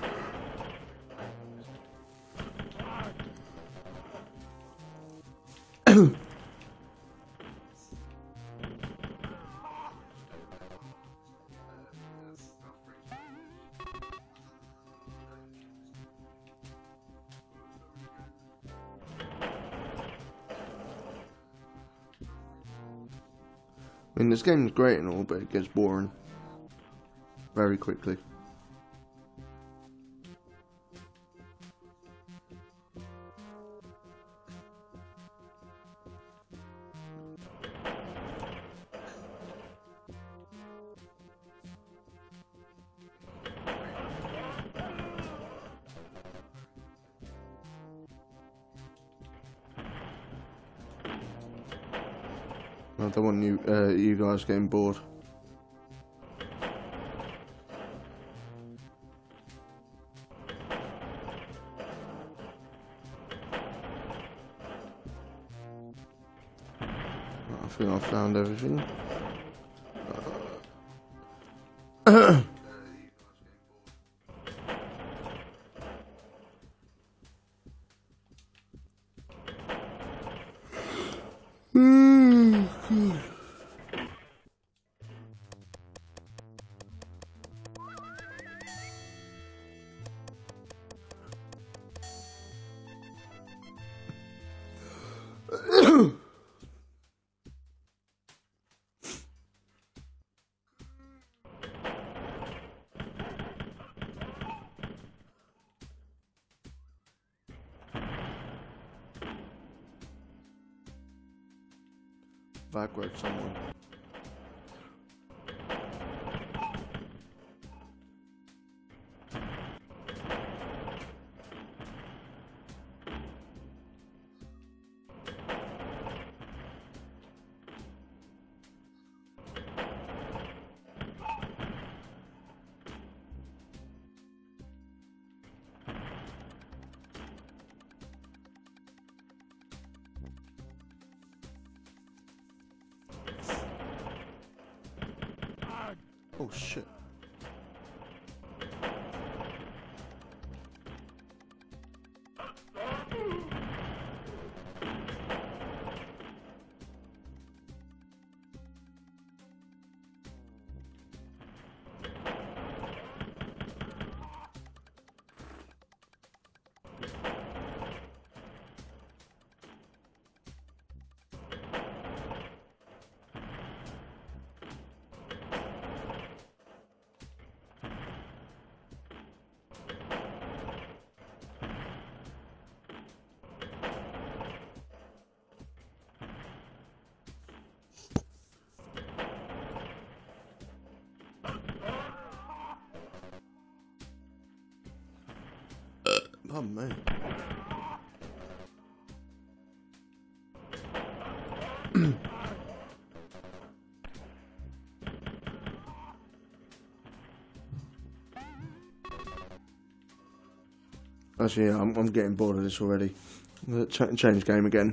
I mean, this game's great and all, but it gets boring very quickly. I don't want you, uh, you guys getting bored. I think I found everything. Uh, Backward someone. Oh shit. Pardon me. Actually, yeah, I'm, I'm getting bored of this already. Ch change game again.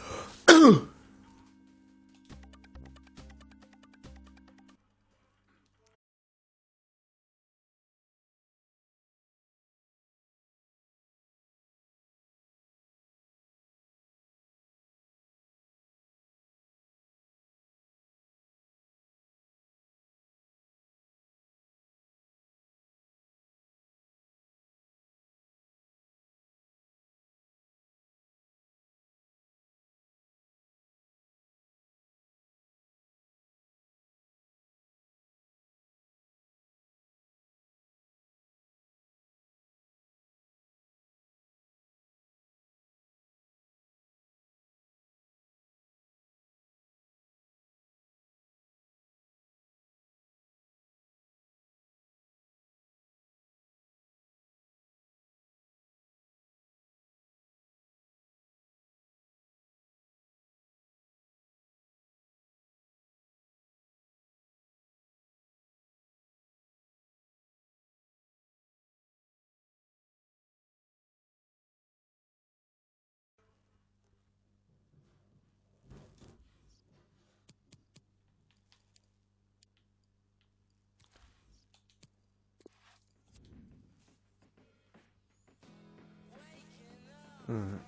Alright.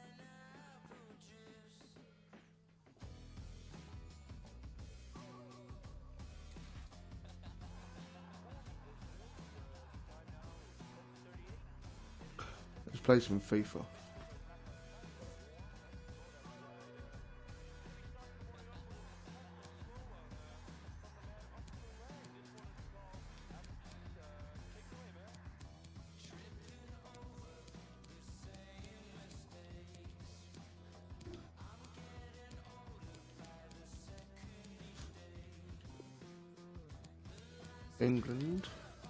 Let's play some FIFA. England.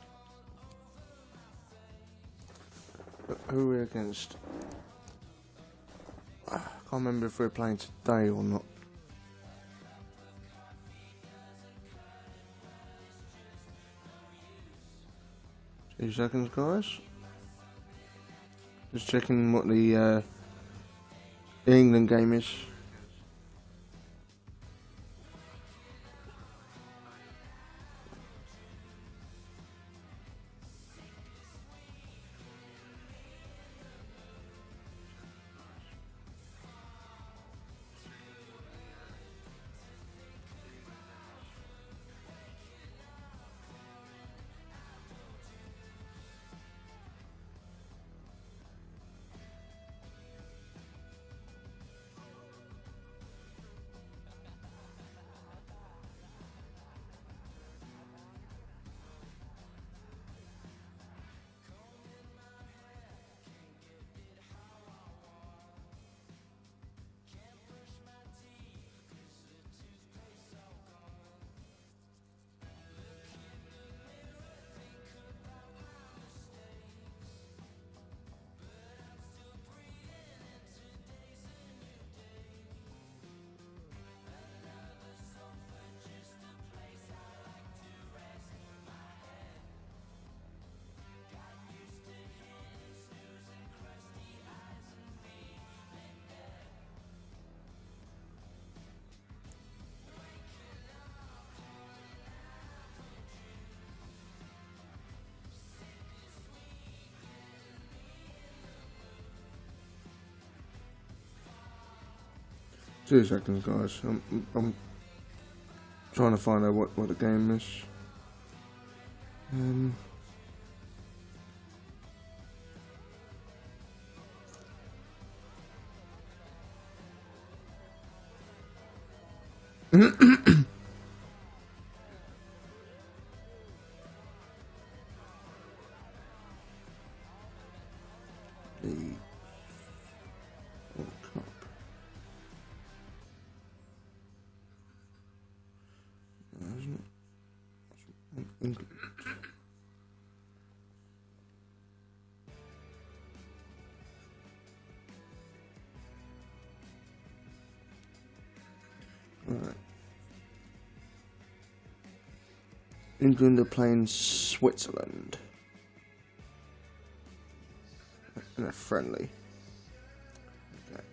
Who are we against? I can't remember if we're playing today or not. Two seconds, guys. Just checking what the, uh, the England game is. Two seconds, guys. I'm, I'm trying to find out what, what the game is. Um, the World Cup. No, isn't it? England. England are playing Switzerland in a friendly. Okay.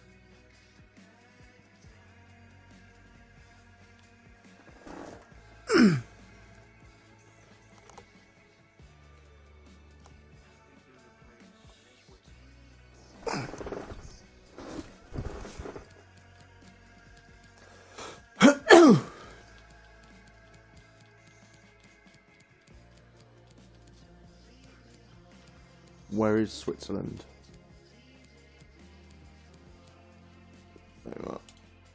Where is Switzerland? There you are.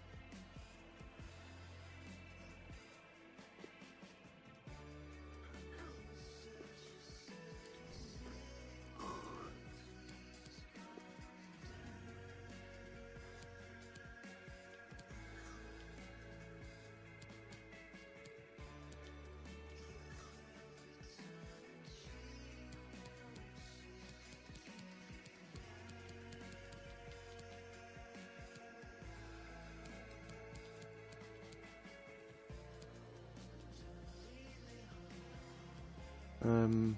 Um,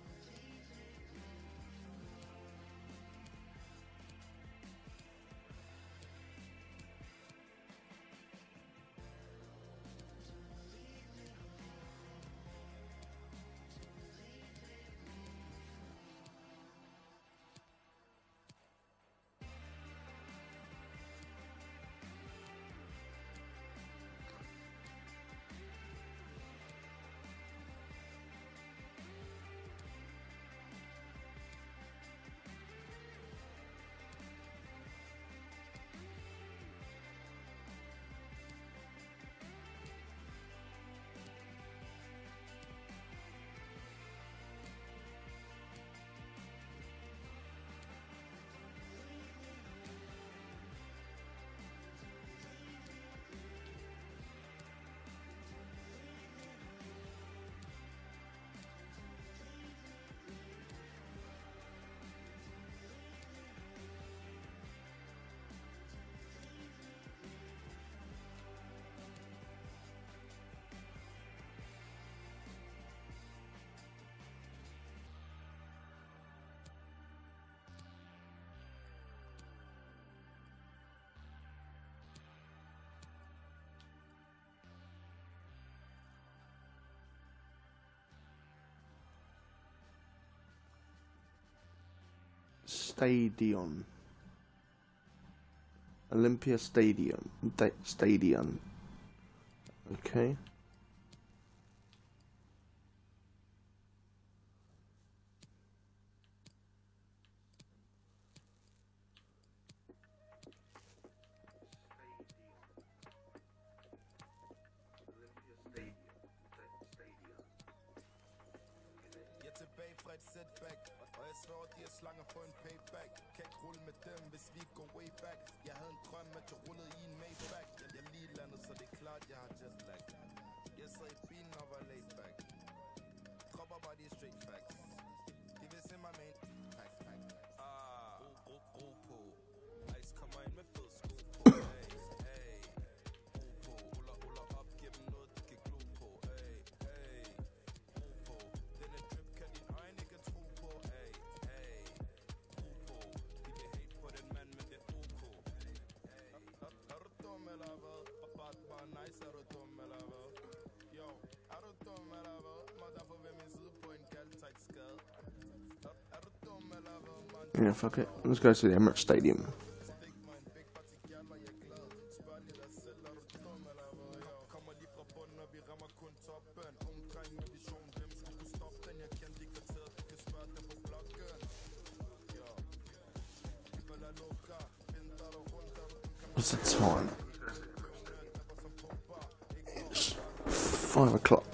Stadion. Olympia Stadium. Da Stadium. Okay. Yeah, fuck it. Let's go to the Emirates Stadium. What's the time? It's five o'clock.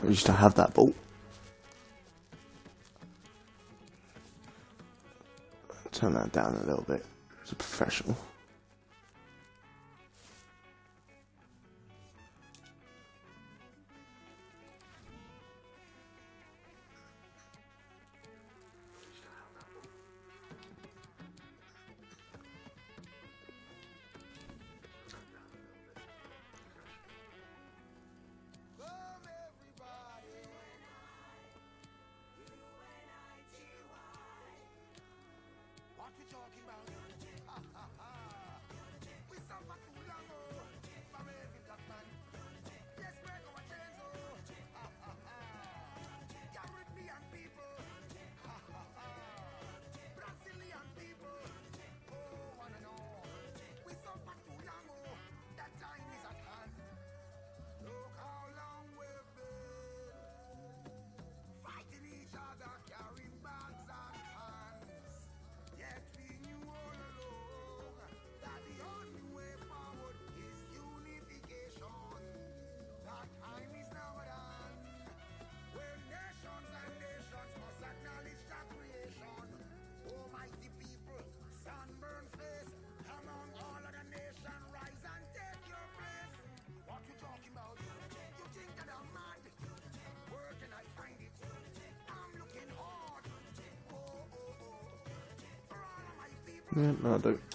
I used to have that ball. Turn that down a little bit. It's a professional. Yeah, no, I don't.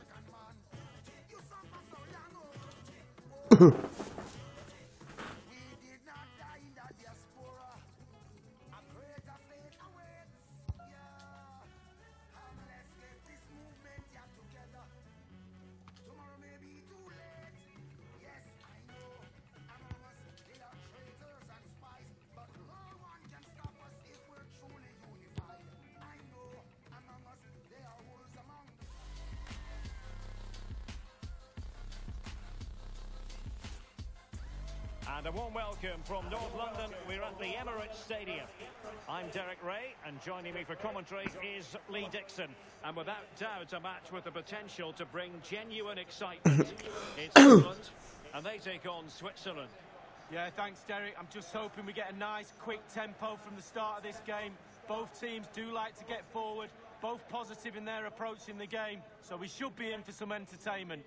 And a warm welcome from North London. We're at the Emirates Stadium. I'm Derek Ray, and joining me for commentary is Lee Dixon. And without doubt, a match with the potential to bring genuine excitement. It's England, and they take on Switzerland. Yeah, thanks, Derek. I'm just hoping we get a nice, quick tempo from the start of this game. Both teams do like to get forward, both positive in their approach in the game, so we should be in for some entertainment.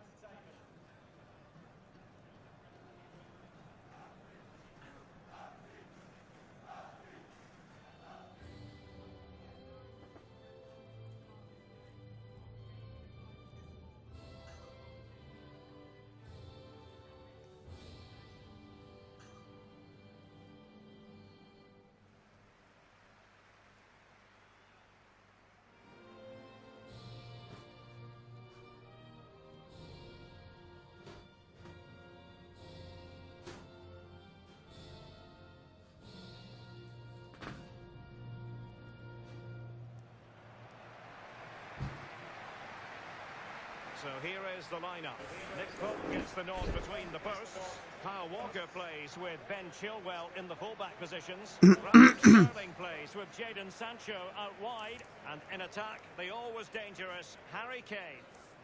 So here is the lineup. Nick Pope gets the nod between the posts. Kyle Walker plays with Ben Chilwell in the fullback positions. Raheem Sterling plays with Jadon Sancho out wide. And in attack, the always dangerous Harry Kane.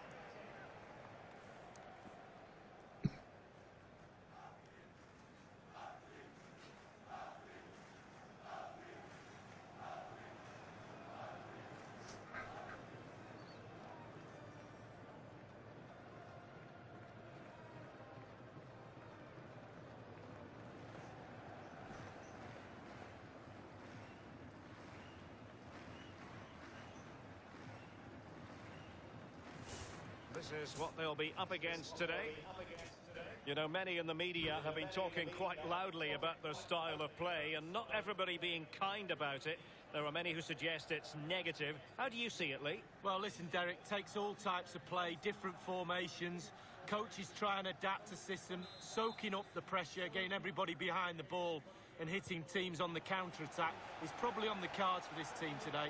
This is what they'll be up against today. You know, many in the media have been talking quite loudly about their style of play, and not everybody being kind about it. There are many who suggest it's negative. How do you see it, Lee? Well, listen, Derek, takes all types of play, different formations. Coaches try and adapt a system, soaking up the pressure, getting everybody behind the ball and hitting teams on the counter-attack is probably on the cards for this team today.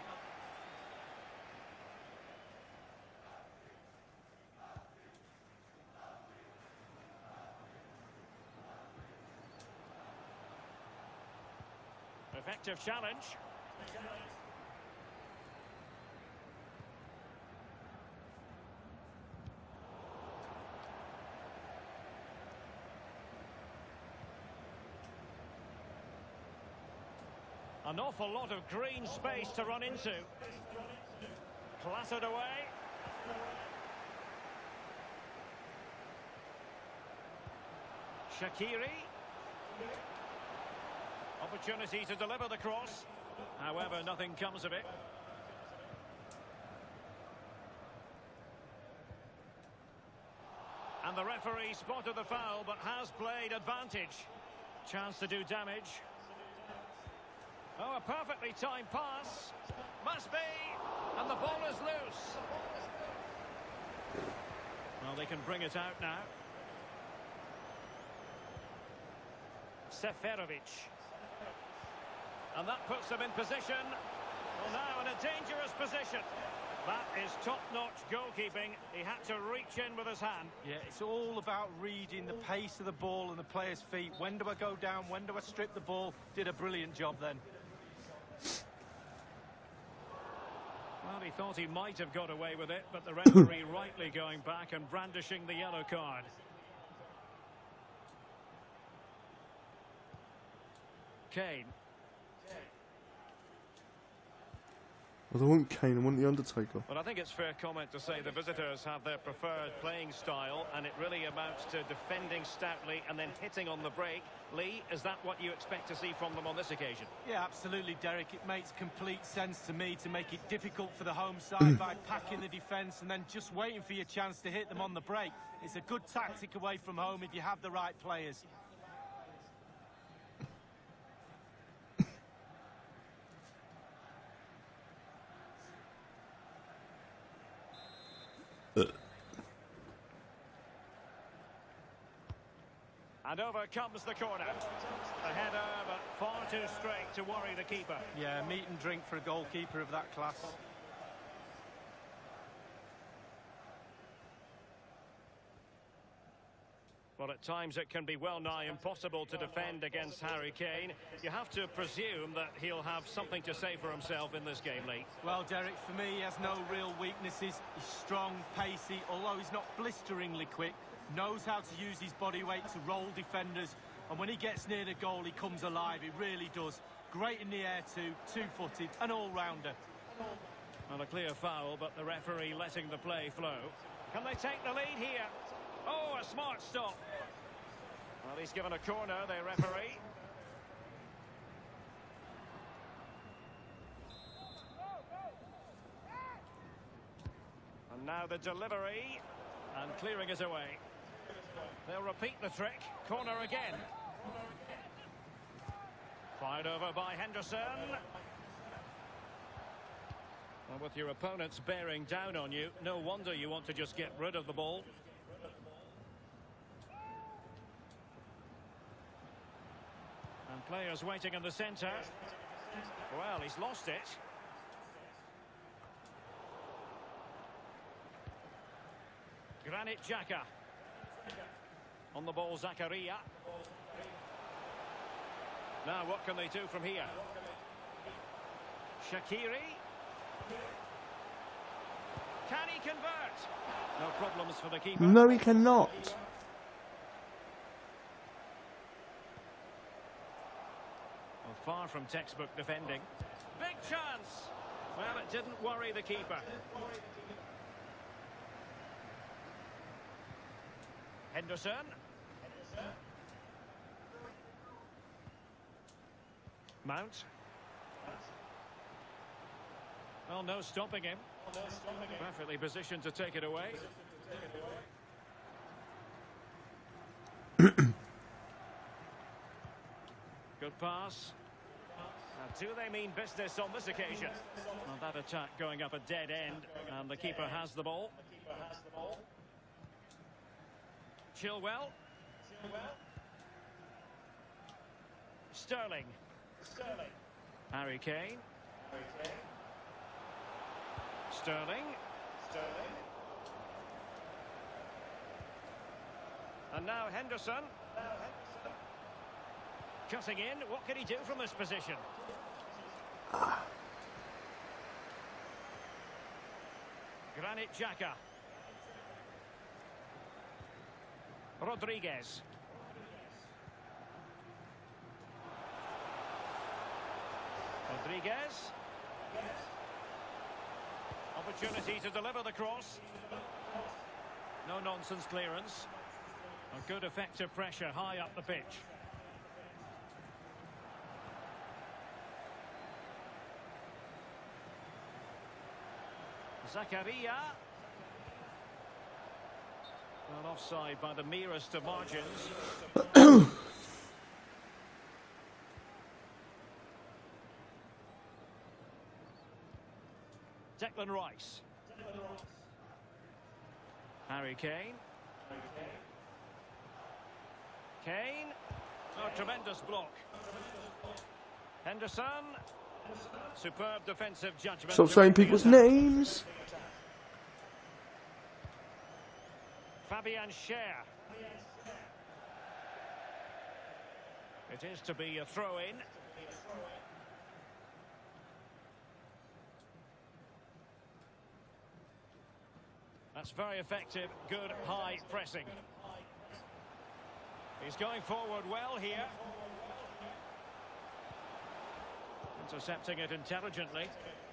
Effective challenge. An awful lot of green space to run into. Clattered away. Shaqiri. Opportunity to deliver the cross. However, nothing comes of it. And the referee spotted the foul, but has played advantage. Chance to do damage. Oh, a perfectly timed pass. Must be. And the ball is loose. Well, they can bring it out now. Seferovic. And that puts them in position. Well, now in a dangerous position. That is top-notch goalkeeping. He had to reach in with his hand. Yeah, it's all about reading the pace of the ball and the player's feet. When do I go down? When do I strip the ball? Did a brilliant job then. Well, he thought he might have got away with it, but the referee rightly going back and brandishing the yellow card. Kane. I don't want Kane, I want the Undertaker. Well, I think it's fair comment to say the visitors have their preferred playing style, and it really amounts to defending stoutly and then hitting on the break. Lee, is that what you expect to see from them on this occasion? Yeah, absolutely, Derek. It makes complete sense to me to make it difficult for the home side by packing the defence and then just waiting for your chance to hit them on the break. It's a good tactic away from home if you have the right players. And over comes the corner. The header, but far too straight to worry the keeper. Yeah, meat and drink for a goalkeeper of that class. Well, at times it can be well nigh impossible to defend against Harry Kane. You have to presume that he'll have something to say for himself in this game, Lee. Well, Derek, for me, he has no real weaknesses. He's strong, pacey, although he's not blisteringly quick. Knows how to use his body weight to roll defenders, and when he gets near the goal, he comes alive. He really does. Great in the air too, two-footed, an all-rounder. Well, a clear foul, but the referee letting the play flow. Can they take the lead here? Oh, a smart stop. Well, he's given a corner, the referee. And now the delivery, and clearing it away. They'll repeat the trick. Corner again. Fired over by Henderson. Well, with your opponents bearing down on you, no wonder you want to just get rid of the ball. And players waiting in the centre. Well, he's lost it. Granit Xhaka. On the ball, Zakaria. Now, what can they do from here? Shaqiri. Can he convert? No problems for the keeper. No, he cannot. Well, far from textbook defending. Big chance. Well, it didn't worry the keeper. Henderson. Mount. Well, no stopping him. Perfectly positioned to take it away. Good pass. Now, do they mean business on this occasion? Well, that attack going up a dead end, and the keeper has the ball. Chilwell. Sterling. Sterling. Harry Kane. Sterling. Sterling. And now Henderson. Cutting in. What can he do from this position? Granit Xhaka. Rodriguez. Rodriguez. Opportunity to deliver the cross. No nonsense clearance. A good effective pressure high up the pitch. Zakaria. Well, offside by the merest of margins. Declan Rice. Harry Kane. Kane. Oh, tremendous block. Henderson. Superb defensive judgment. Stop saying people's names. Fabian Schär. It is to be a throw-in. That's very effective, good high pressing. He's going forward well here. Intercepting it intelligently.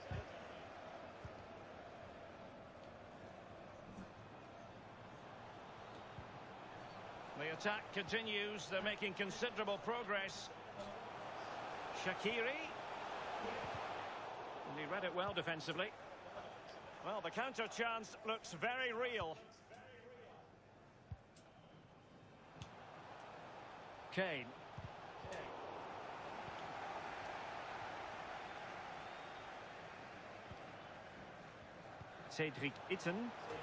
The attack continues, they're making considerable progress. Shaqiri. And he read it well defensively. Well, the counter chance looks very real. Kane. Cedric Itten.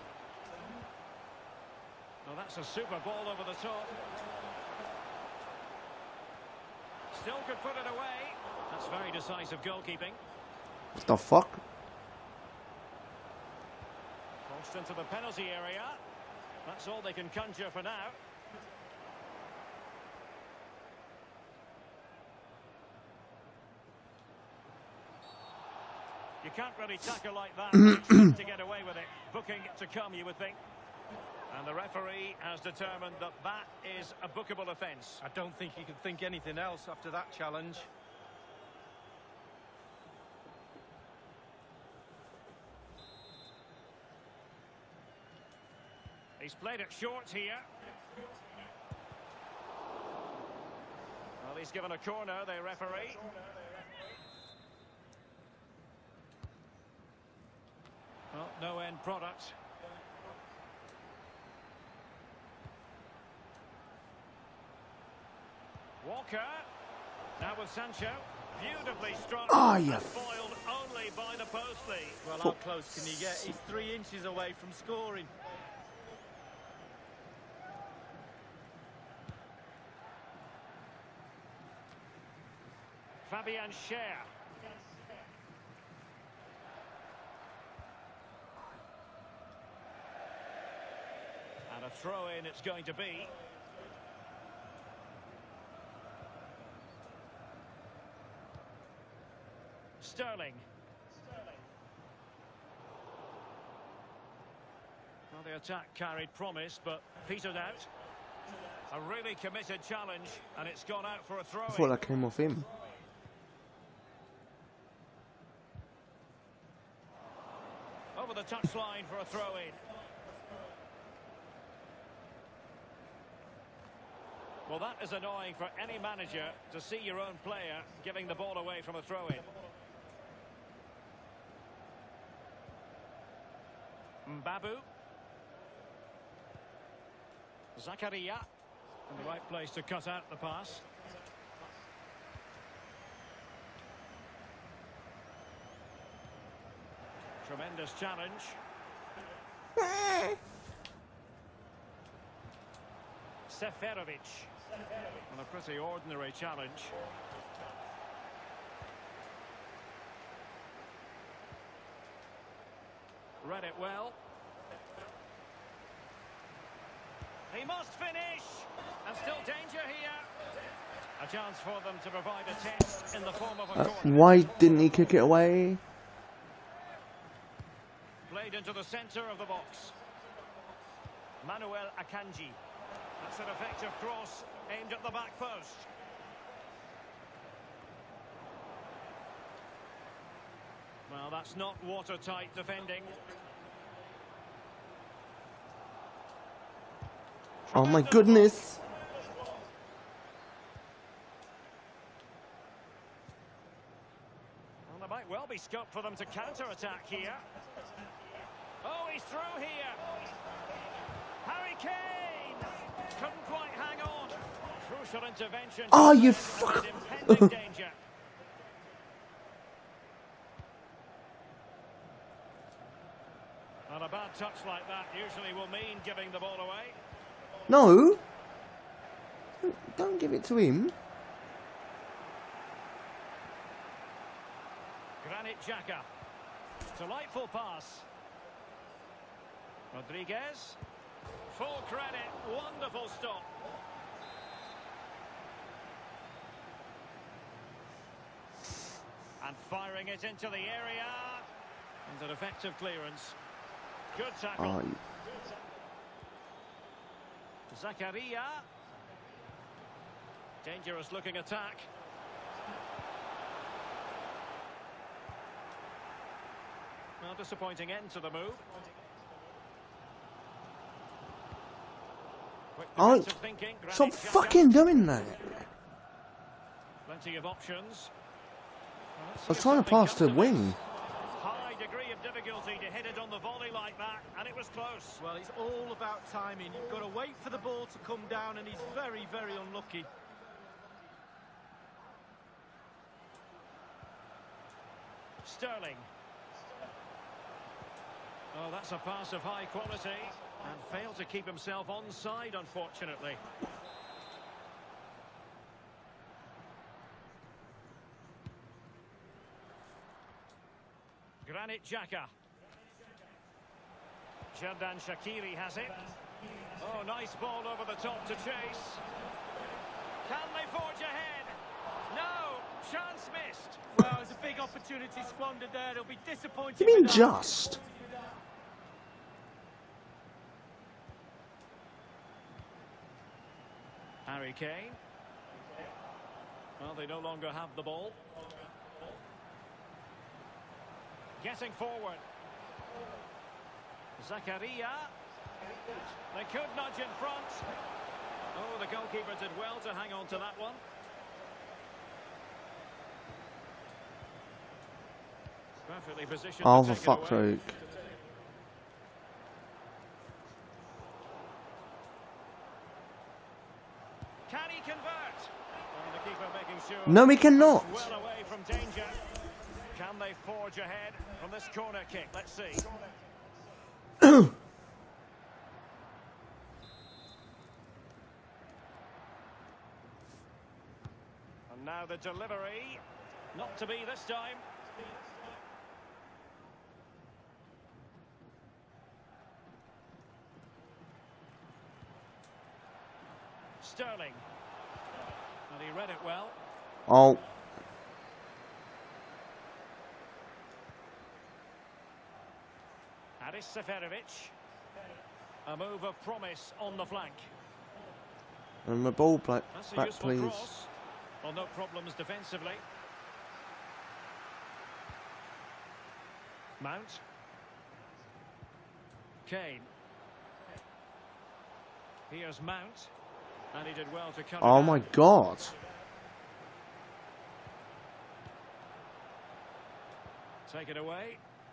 Well, that's a super ball over the top. Still could put it away. That's very decisive goalkeeping. What the fuck? Crossed into the penalty area. That's all they can conjure for now. You can't really tackle like that to get away with it. Booking to come, you would think. And the referee has determined that that is a bookable offence. I don't think he could think anything else after that challenge. He's played it short here. Well, he's given a corner, the referee. Well, no end product. Walker. Now with Sancho. Beautifully struck. Oh, yeah. Foiled only by the post lead. Well, how close can he get? He's three inches away from scoring. Fabian Schär. And a throw-in it's going to be. Sterling. Well, the attack carried promise, but petered out. A really committed challenge, and it's gone out for a throw-in. I thought that came off him. Over the touchline for a throw-in. Well, that is annoying for any manager to see your own player giving the ball away from a throw-in. Mbabu. Zakaria. In the right place to cut out the pass. Tremendous challenge. Seferovic. And a pretty ordinary challenge. Read it well. He must finish. And still danger here. A chance for them to provide a test in the form of a Uh, corner. why didn't he kick it away? Played into the centre of the box. Manuel Akanji. That's an effective cross aimed at the back post. Well, that's not watertight defending. Oh my goodness. Well, there might well be scope for them to counter-attack here. Oh, he's through here. Harry Kane couldn't quite hang on. Crucial intervention. Oh, you fuck. Impending danger. And a bad touch like that usually will mean giving the ball away. No. Don't give it to him. Granit Xhaka. Delightful pass. Rodriguez. Full credit. Wonderful stop. And firing it into the area. And an effective clearance. Good tackle. Oh, Zakaria. Dangerous looking attack. Well, disappointing end to the move. Quick oh, defensive thinking. stop Granit Xhaka. fucking doing that. Plenty of options. Well, I was trying to pass to wing. High degree of difficulty to hit it on the volley like that, and it was close. Well, it's all about timing. You've got to wait for the ball to come down, and he's very, very unlucky. Sterling. Oh, that's a pass of high quality, and failed to keep himself onside, unfortunately. Granit Xhaka. Xherdan Shaqiri has it. Oh, nice ball over the top to chase. Can they forge ahead? No, chance missed. Well, it's a big opportunity squandered there. It'll be disappointing. You mean with that. just? Harry Kane. Well, they no longer have the ball. Getting forward. Zakaria. They could nudge in front. Oh, the goalkeeper did well to hang on to that one. Perfectly positioned. Oh, to for take it fuck's away. sake. Can he convert? Oh, the keeper making sure. No, he cannot. Well away from danger. Can they forge ahead from this corner kick? Let's see. And now the delivery. Not to be this time. Sterling. And he read it well. Oh. Aris Seferovic. A move of promise on the flank. And the ball back, That's a back useful please. cross. Well, no problems defensively. Mount. Kane. Here's Mount. And he did well to cut it Oh out. my god. Take it away.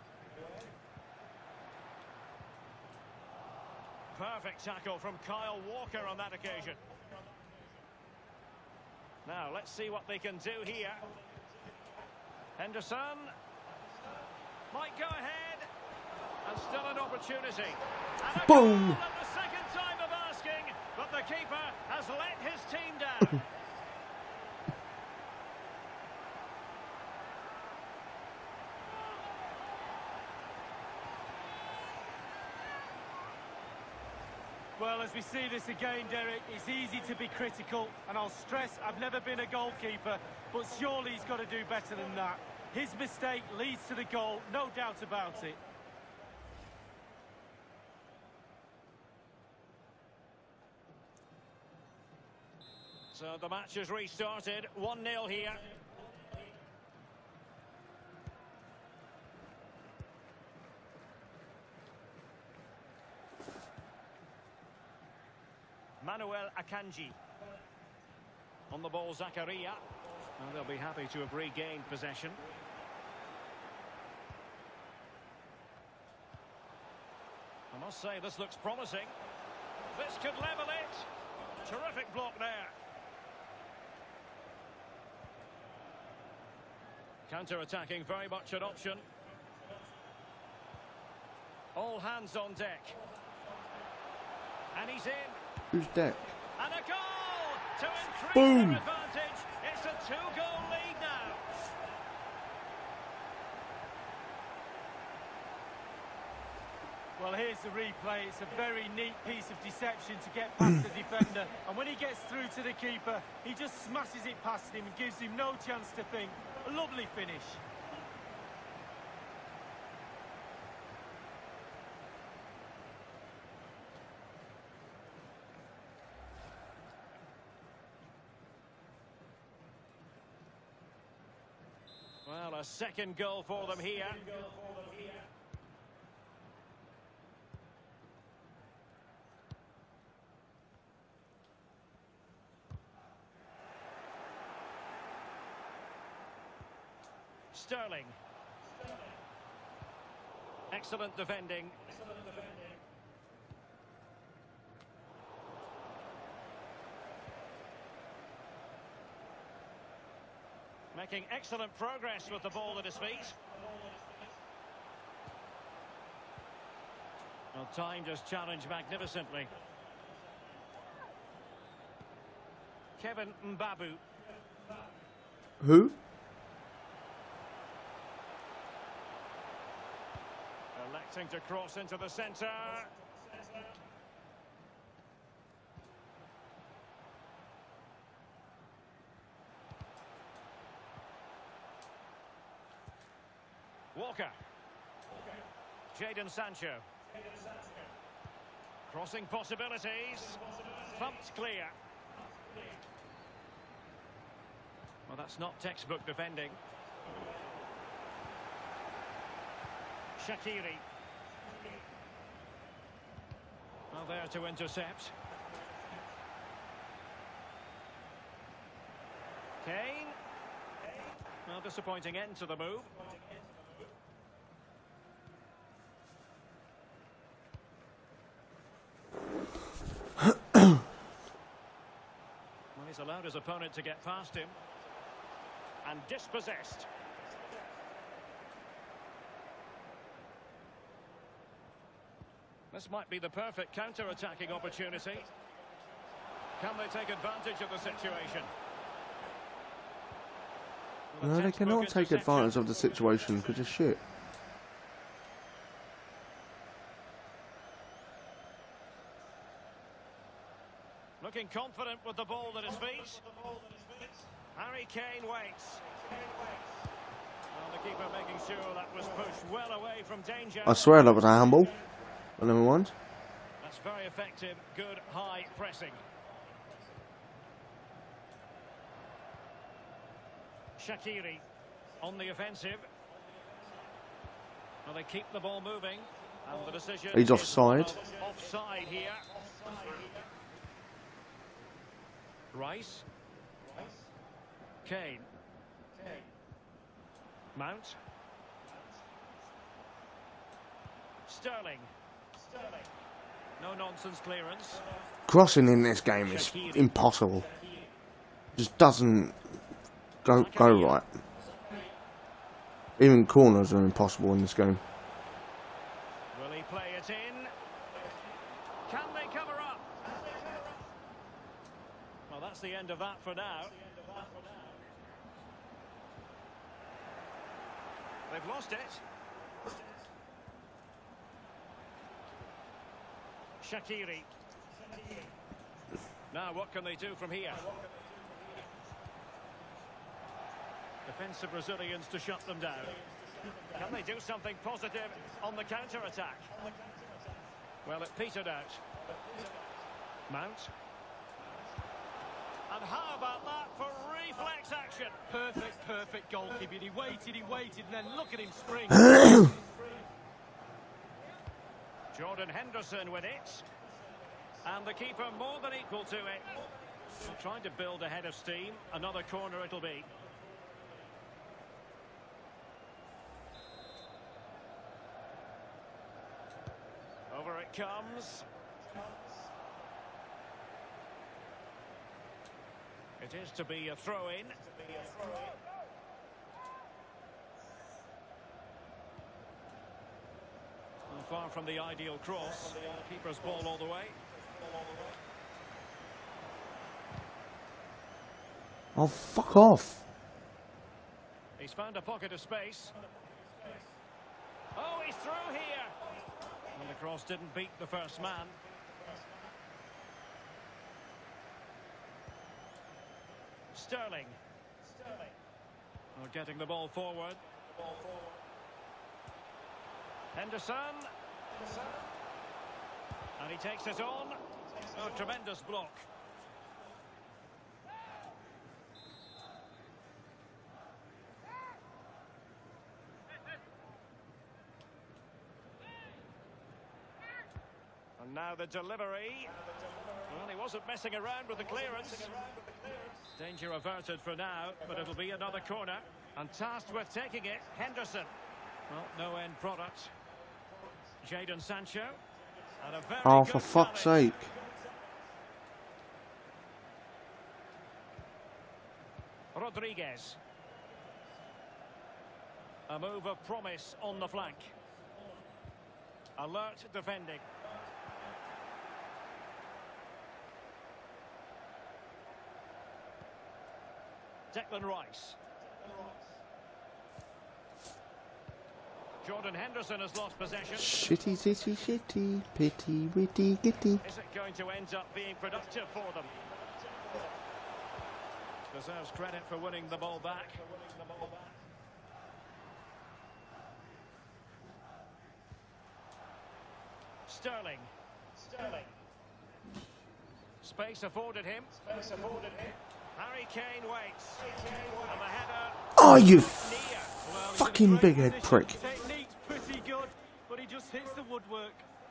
Perfect tackle from Kyle Walker on that occasion. Now, let's see what they can do here. Henderson might go ahead. And still an opportunity. And a Boom. goal at the second time of asking, but the keeper has let his team down. Well, as we see this again, Derek, it's easy to be critical, and I'll stress I've never been a goalkeeper, but surely he's got to do better than that. His mistake leads to the goal, no doubt about it. So the match has restarted, one nil here. Manuel Akanji. On the ball, Zakaria. And they'll be happy to have regained possession. I must say, this looks promising. This could level it. Terrific block there. Counter-attacking, very much an option. All hands on deck. And he's in. Who's deck? And a goal to increase Boom. their advantage. It's a two-goal lead now. Well, here's the replay. It's a very neat piece of deception to get past the defender. And when he gets through to the keeper, he just smashes it past him and gives him no chance to think. A lovely finish. Well, a second goal for them here. Sterling. Excellent defending. Making excellent progress with the ball at his feet. Well, time just challenged magnificently. Kevin Mbabu. Who? Electing to cross into the centre. Walker. Jadon Sancho. Crossing possibilities. Thumped clear. Well, that's not textbook defending. Shaqiri. Well, there to intercept. Kane. Well, disappointing end to the move. Well, he's allowed his opponent to get past him. And dispossessed. This might be the perfect counter-attacking opportunity. Can they take advantage of the situation? Well, No, they cannot take advantage of the situation because it's shit. Looking confident with the ball at his feet. Harry Kane waits. Well, the keeper making sure that was pushed well away from danger. I swear that was a handball. But never mind. That's very effective, good high pressing. Shaqiri on the offensive. Well, they keep the ball moving. And the decision He's offside. Is offside here. Rice. Kane. Mount. Sterling. No nonsense clearance. Crossing in this game is impossible. Just doesn't go go right. Even corners are impossible in this game. Will he play it in? Can they cover up? Well, that's the end of that for now. They've lost it. Shaqiri. Now, what can they do from here? Defensive Brazilians to shut them down. Can they do something positive on the counter-attack? Well, it petered out. Mount. And how about that for reflex action? Perfect, perfect goalkeeping. He waited, he waited, and then look at him spring. Jordan Henderson with it. And the keeper more than equal to it. Trying to build a head of steam. Another corner it'll be. Over it comes. It is to be a throw-in. Far from the ideal cross. Keeper's ball all the way. Oh, fuck off. He's found a pocket of space. Oh, he's through here. And the cross didn't beat the first man. Sterling. We're getting the ball forward. Henderson. And he takes it on. Oh, tremendous block. And now the delivery. Well, he wasn't messing around with the clearance. Danger averted for now, but it'll be another corner. And tasked with taking it, Henderson. Well, no end product. Jadon Sancho. And a very Oh, good for fuck's challenge. sake. Rodriguez. A move of promise on the flank. Alert defending. Declan Rice. Jordan Henderson has lost possession. Shitty, shitty, shitty, pity, witty, gitty. Is it going to end up being productive for them? Deserves credit for winning the ball back. Sterling. Sterling. Space afforded him. Space afforded him. Harry Kane waits. And the header. Oh, you Near. Well, he's fucking in a great big head position. prick. Technique's pretty good, but he just hits the woodwork.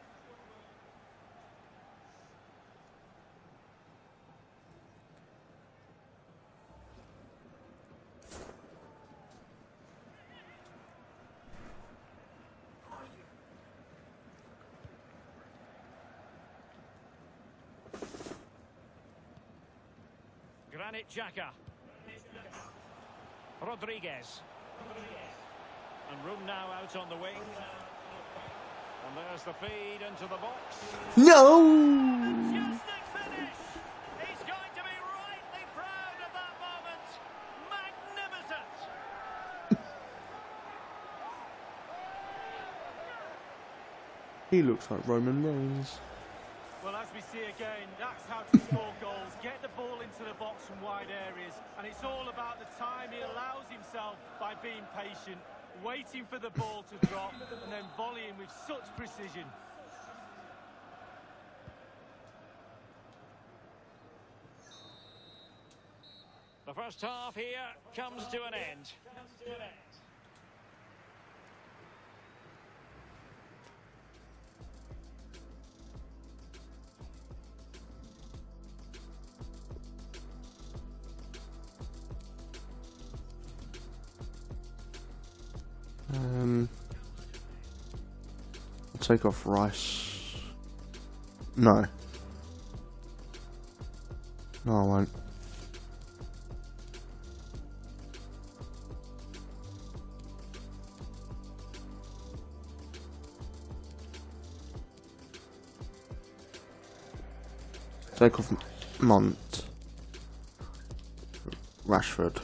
Granit Xhaka. Rodriguez. And room now out on the wing. And there's the feed into the box. No! Majestic finish! He's going to be rightly proud of that moment. Magnificent! He looks like Roman Reigns. Well, as we see again, that's how to score goals. Get the ball into the box from wide areas. And it's all about the time he allows himself by being patient, waiting for the ball to drop, and then volleying with such precision. The first half here comes to an end. Um, I'll take off Rice. No. No, I won't. Take off Mont. Rashford.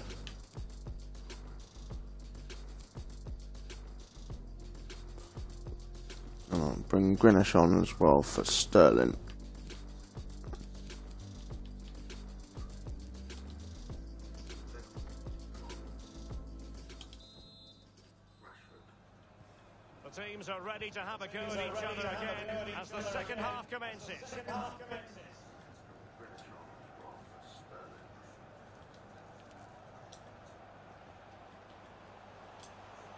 Oh, bring Greenish on as well for Sterling. The teams are ready to have a go at each other again as the second half commences.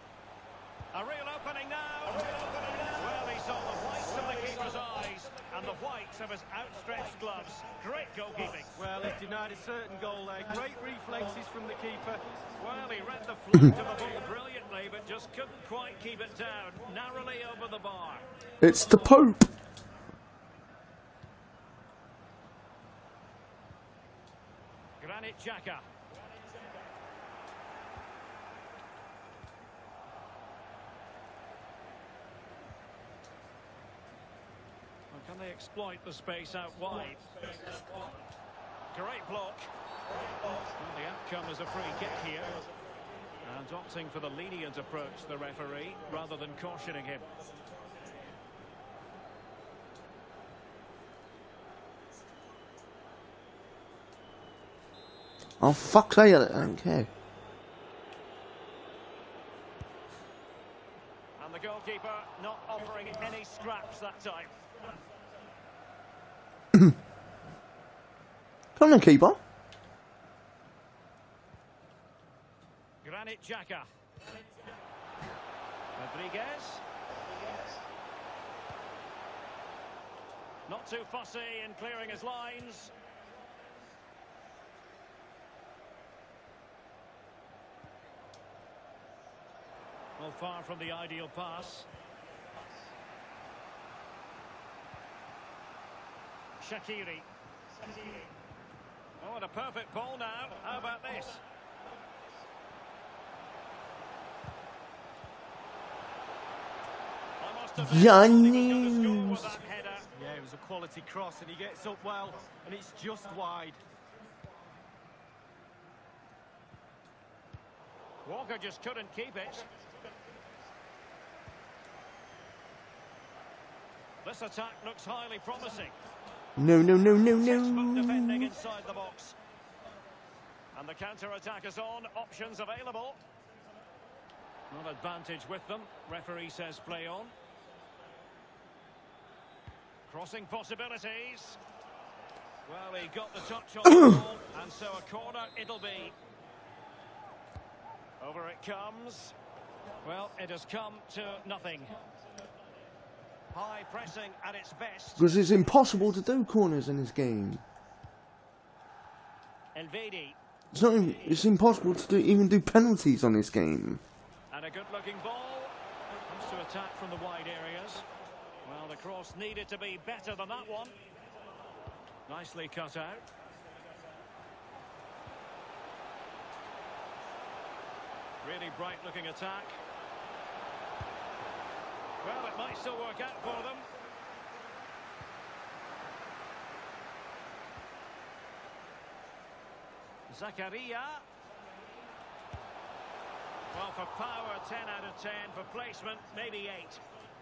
A real opening now. Well, he saw the whites of the keeper's eyes, and the the whites of his outstretched gloves. Great goalkeeping. Well, he's denied a certain goal there. Great reflexes from the keeper. Well, he read the flight of the ball brilliantly, but just couldn't quite keep it down. Narrowly over the bar. It's the Pope. Granit Xhaka. Can they exploit the space out wide? Great block. Well, the outcome is a free kick here. And opting for the lenient approach, the referee, rather than cautioning him. Oh, fuck's sake, I don't care. And the goalkeeper not offering any scraps that time. Come on, keeper. Granit Xhaka. Rodriguez. Not too fussy in clearing his lines. Well, far from the ideal pass. Shaqiri. Oh, and a perfect ball now. How about this? I must have Yannis. that header. Yeah, it was a quality cross, and he gets up well, and it's just wide. Walker just couldn't keep it. This attack looks highly promising. No, no, no, no, Textbook defending no. inside the box. And the counter-attack is on. Options available. Not advantage with them. Referee says play on. Crossing possibilities. Well, he got the touch on the ball, and so a corner it'll be. Over it comes. Well, it has come to nothing. High pressing at its best. Because it's impossible to do corners in this game. Elvedi. It's not. Even, it's impossible to do even do penalties on this game. And a good-looking ball. Comes to attack from the wide areas. Well, the cross needed to be better than that one. Nicely cut out. Really bright-looking attack. Well, it might still work out for them. Zakaria. Well, for power, ten out of ten. For placement, maybe eight.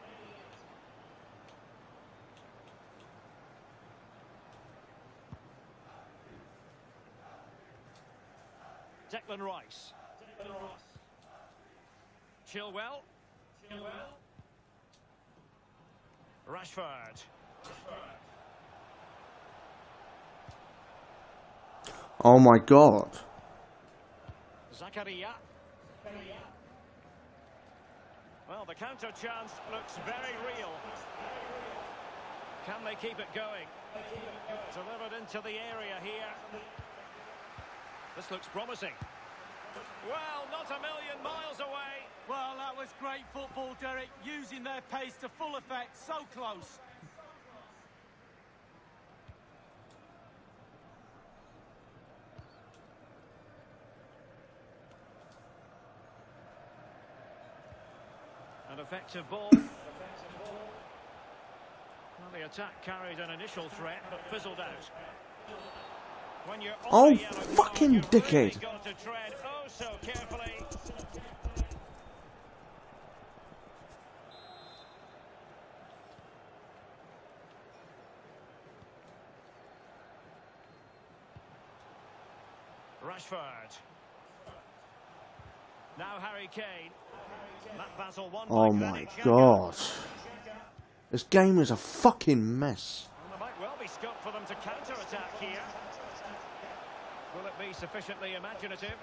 Declan Rice. Chilwell. Chilwell. Rashford. Oh my god. Zakaria. Well, the counter chance looks very real. Can they keep it going? Delivered into the area here. This looks promising. Well, not a million miles away. Well, that was great football, Derek. Using their pace to full effect. So close. An effective ball. Well, the attack carried an initial threat, but fizzled out. When you're on Oh, the yellow card, fucking you've dickhead. really got to tread oh so carefully. Rashford. Now Harry Kane. That Basel one Oh by my Granit Xhaka. god. This game is a fucking mess. Well, there might well be scope for them to counter-attack here. Will it be sufficiently imaginative?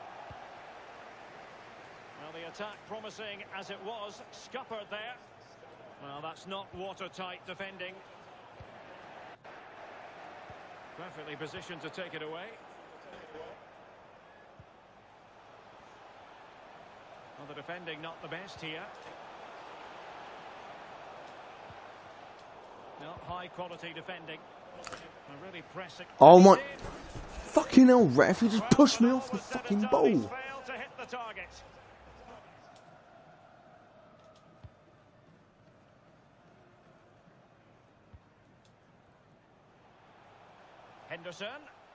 Well, the attack promising as it was, scuppered there. Well, that's not watertight defending. Perfectly positioned to take it away. Well, the defending not the best here. Not high quality defending. And really pressing. Oh my fucking hell, ref! He just pushed me off the fucking ball. Failed to hit the target. Henderson.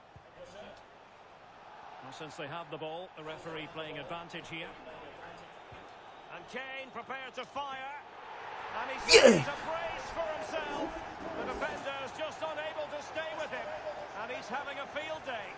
Well, since they have the ball, the referee playing advantage here. And Kane prepared to fire. And he's Yeah. a brace for himself. The defender's just unable to stay with him. And he's having a field day.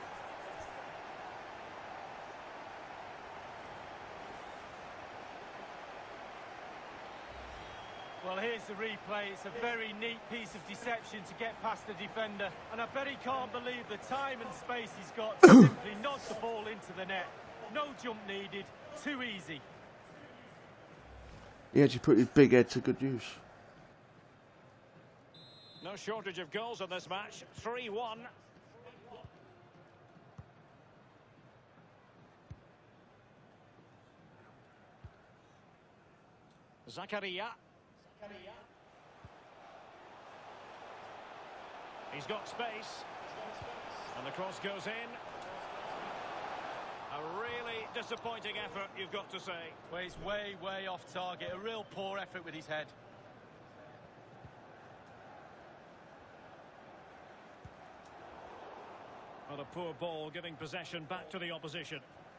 Well, here's the replay. It's a very neat piece of deception to get past the defender. And I bet he can't believe the time and space he's got to simply nod the ball into the net. No jump needed. Too easy. He actually put his big head to good use. No shortage of goals in this match. three one. Zakaria. He's got space. And the cross goes in. A really disappointing effort, you've got to say. Well, he's way, way off target. A real poor effort with his head. Well, a poor ball giving possession back to the opposition.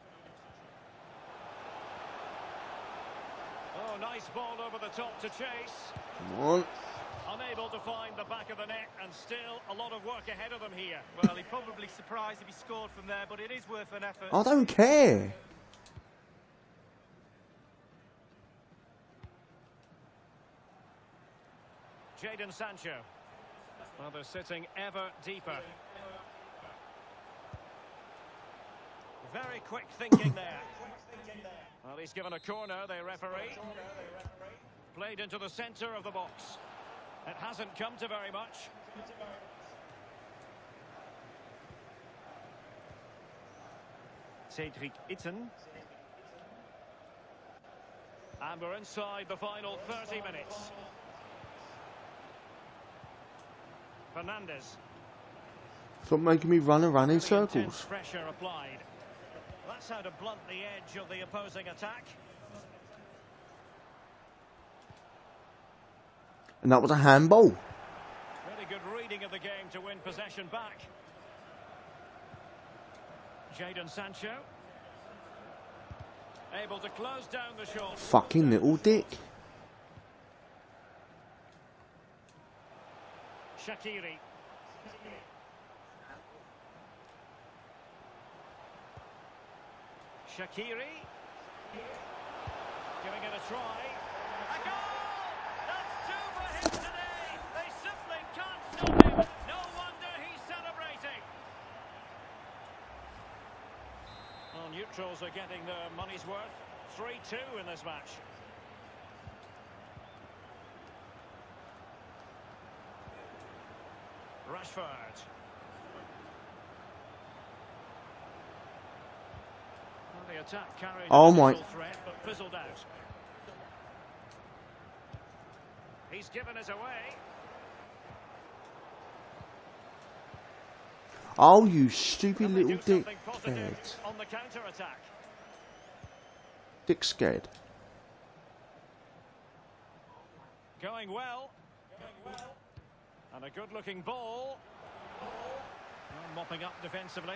Oh, nice ball over the top to chase. Come on. Unable to find the back of the net, and still a lot of work ahead of them here. Well, he'd probably surprised if he scored from there, but it is worth an effort. I don't care. Jadon Sancho. Well, they're sitting ever deeper. Very quick thinking there. Well, he's given a corner, the referee. Played into the centre of the box. It hasn't come to very much. Cedric Itten. And we're inside the final thirty minutes. Fernandez. Stop making me run around in Very intense circles. pressure applied. That's how to blunt the edge of the opposing attack. And that was a handball. Really good reading of the game to win possession back. Jadon Sancho. Able to close down the shot. Fucking little dick. Shaqiri. Shaqiri. Giving it a try. A goal! That's two for him today. They simply can't stop him. No wonder he's celebrating. Well, neutrals are getting their money's worth. three two in this match. Rashford. Well, the attack carried Oh a my. little threat, but fizzled out. He's given us away. Oh, you stupid Can they little do dick something positive scared. on the counter attack? Dick scared. Going well. Going well. And a good-looking ball. Well, mopping up defensively.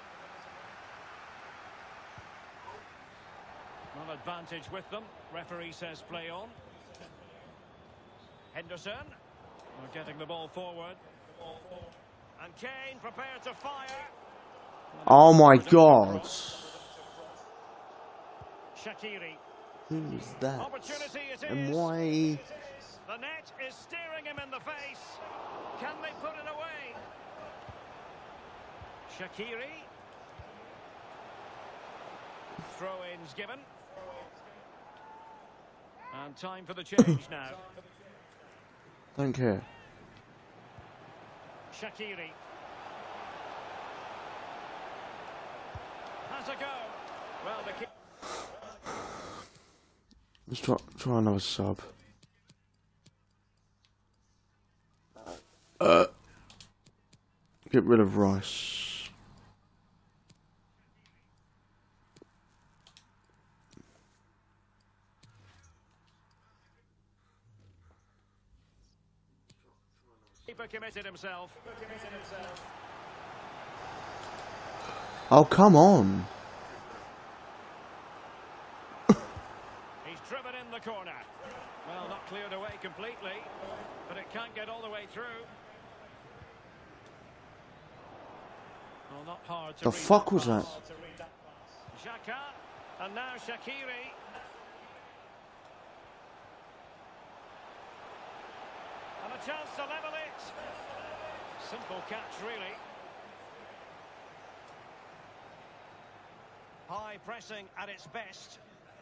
Well, advantage with them. Referee says play on. Henderson. Well, getting the ball forward. And Kane prepared to fire. Oh my god. Shaqiri. Who's that? Opportunity it And is. why? The net is staring him in the face. Can they put it away? Shaqiri. Throw-ins given. And time for the change now. Don't care. Shaqiri. Has a go. Well, the keep. Let's try, try another sub. Uh, get rid of Rice. Keeper committed himself. Oh, come on. He's driven in the corner. Well, not cleared away completely, but it can't get all the way through. Well, not hard to The read fuck that was that? pass. Xhaka, and now Shaqiri. And a chance to level it. Simple catch, really. High pressing at its best.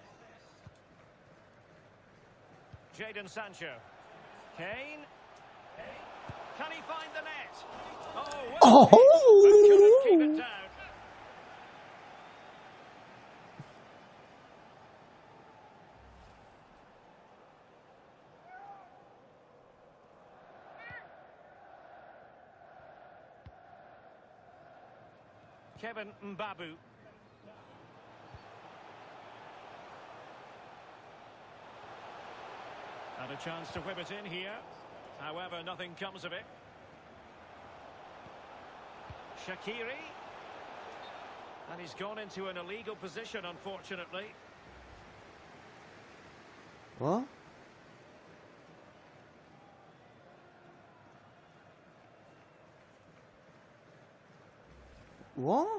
Jadon Sancho. Kane. Can he find the net? Oh, well, Oh! but couldn't keep it down. Kevin Mbabu. And a chance to whip it in here. However, nothing comes of it. Shaqiri. And he's gone into an illegal position, unfortunately. What? What?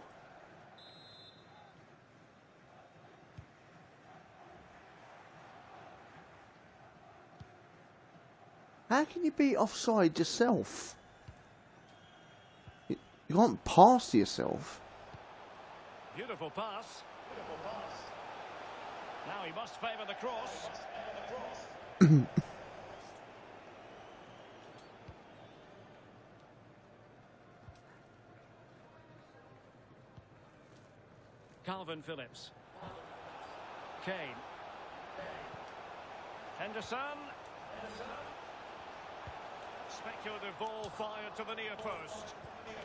How can you be offside yourself? You, you can't pass yourself. Beautiful pass. Beautiful pass. Now he must favour the cross. Calvin Phillips. Kane. Henderson. Speculative ball fired to the near post.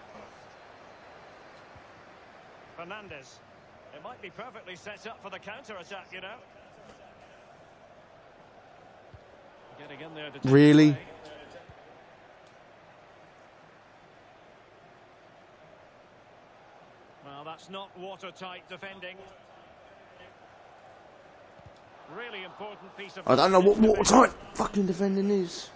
Fernandes. It might be perfectly set up for the counter-attack, you know. Getting in there to take Really? away. Well, that's not watertight defending. Really important piece of... I don't know what watertight fucking defending is.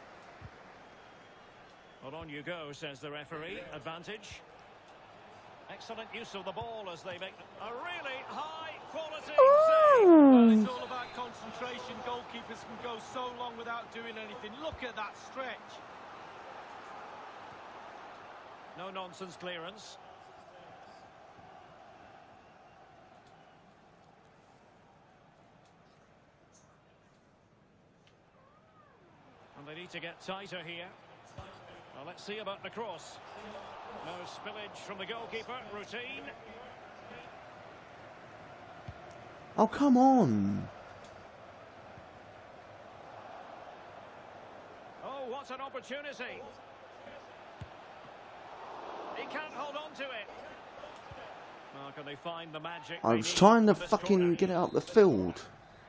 Well, on you go, says the referee. Advantage. Excellent use of the ball as they make a really high quality save. Well, it's all about concentration. Goalkeepers can go so long without doing anything. Look at that stretch. No nonsense clearance. And they need to get tighter here. Well, let's see about the cross. No spillage from the goalkeeper. Routine. Oh, come on. Oh, what an opportunity. He can't hold on to it. Oh, can they find the magic? I was trying to fucking get it up the field.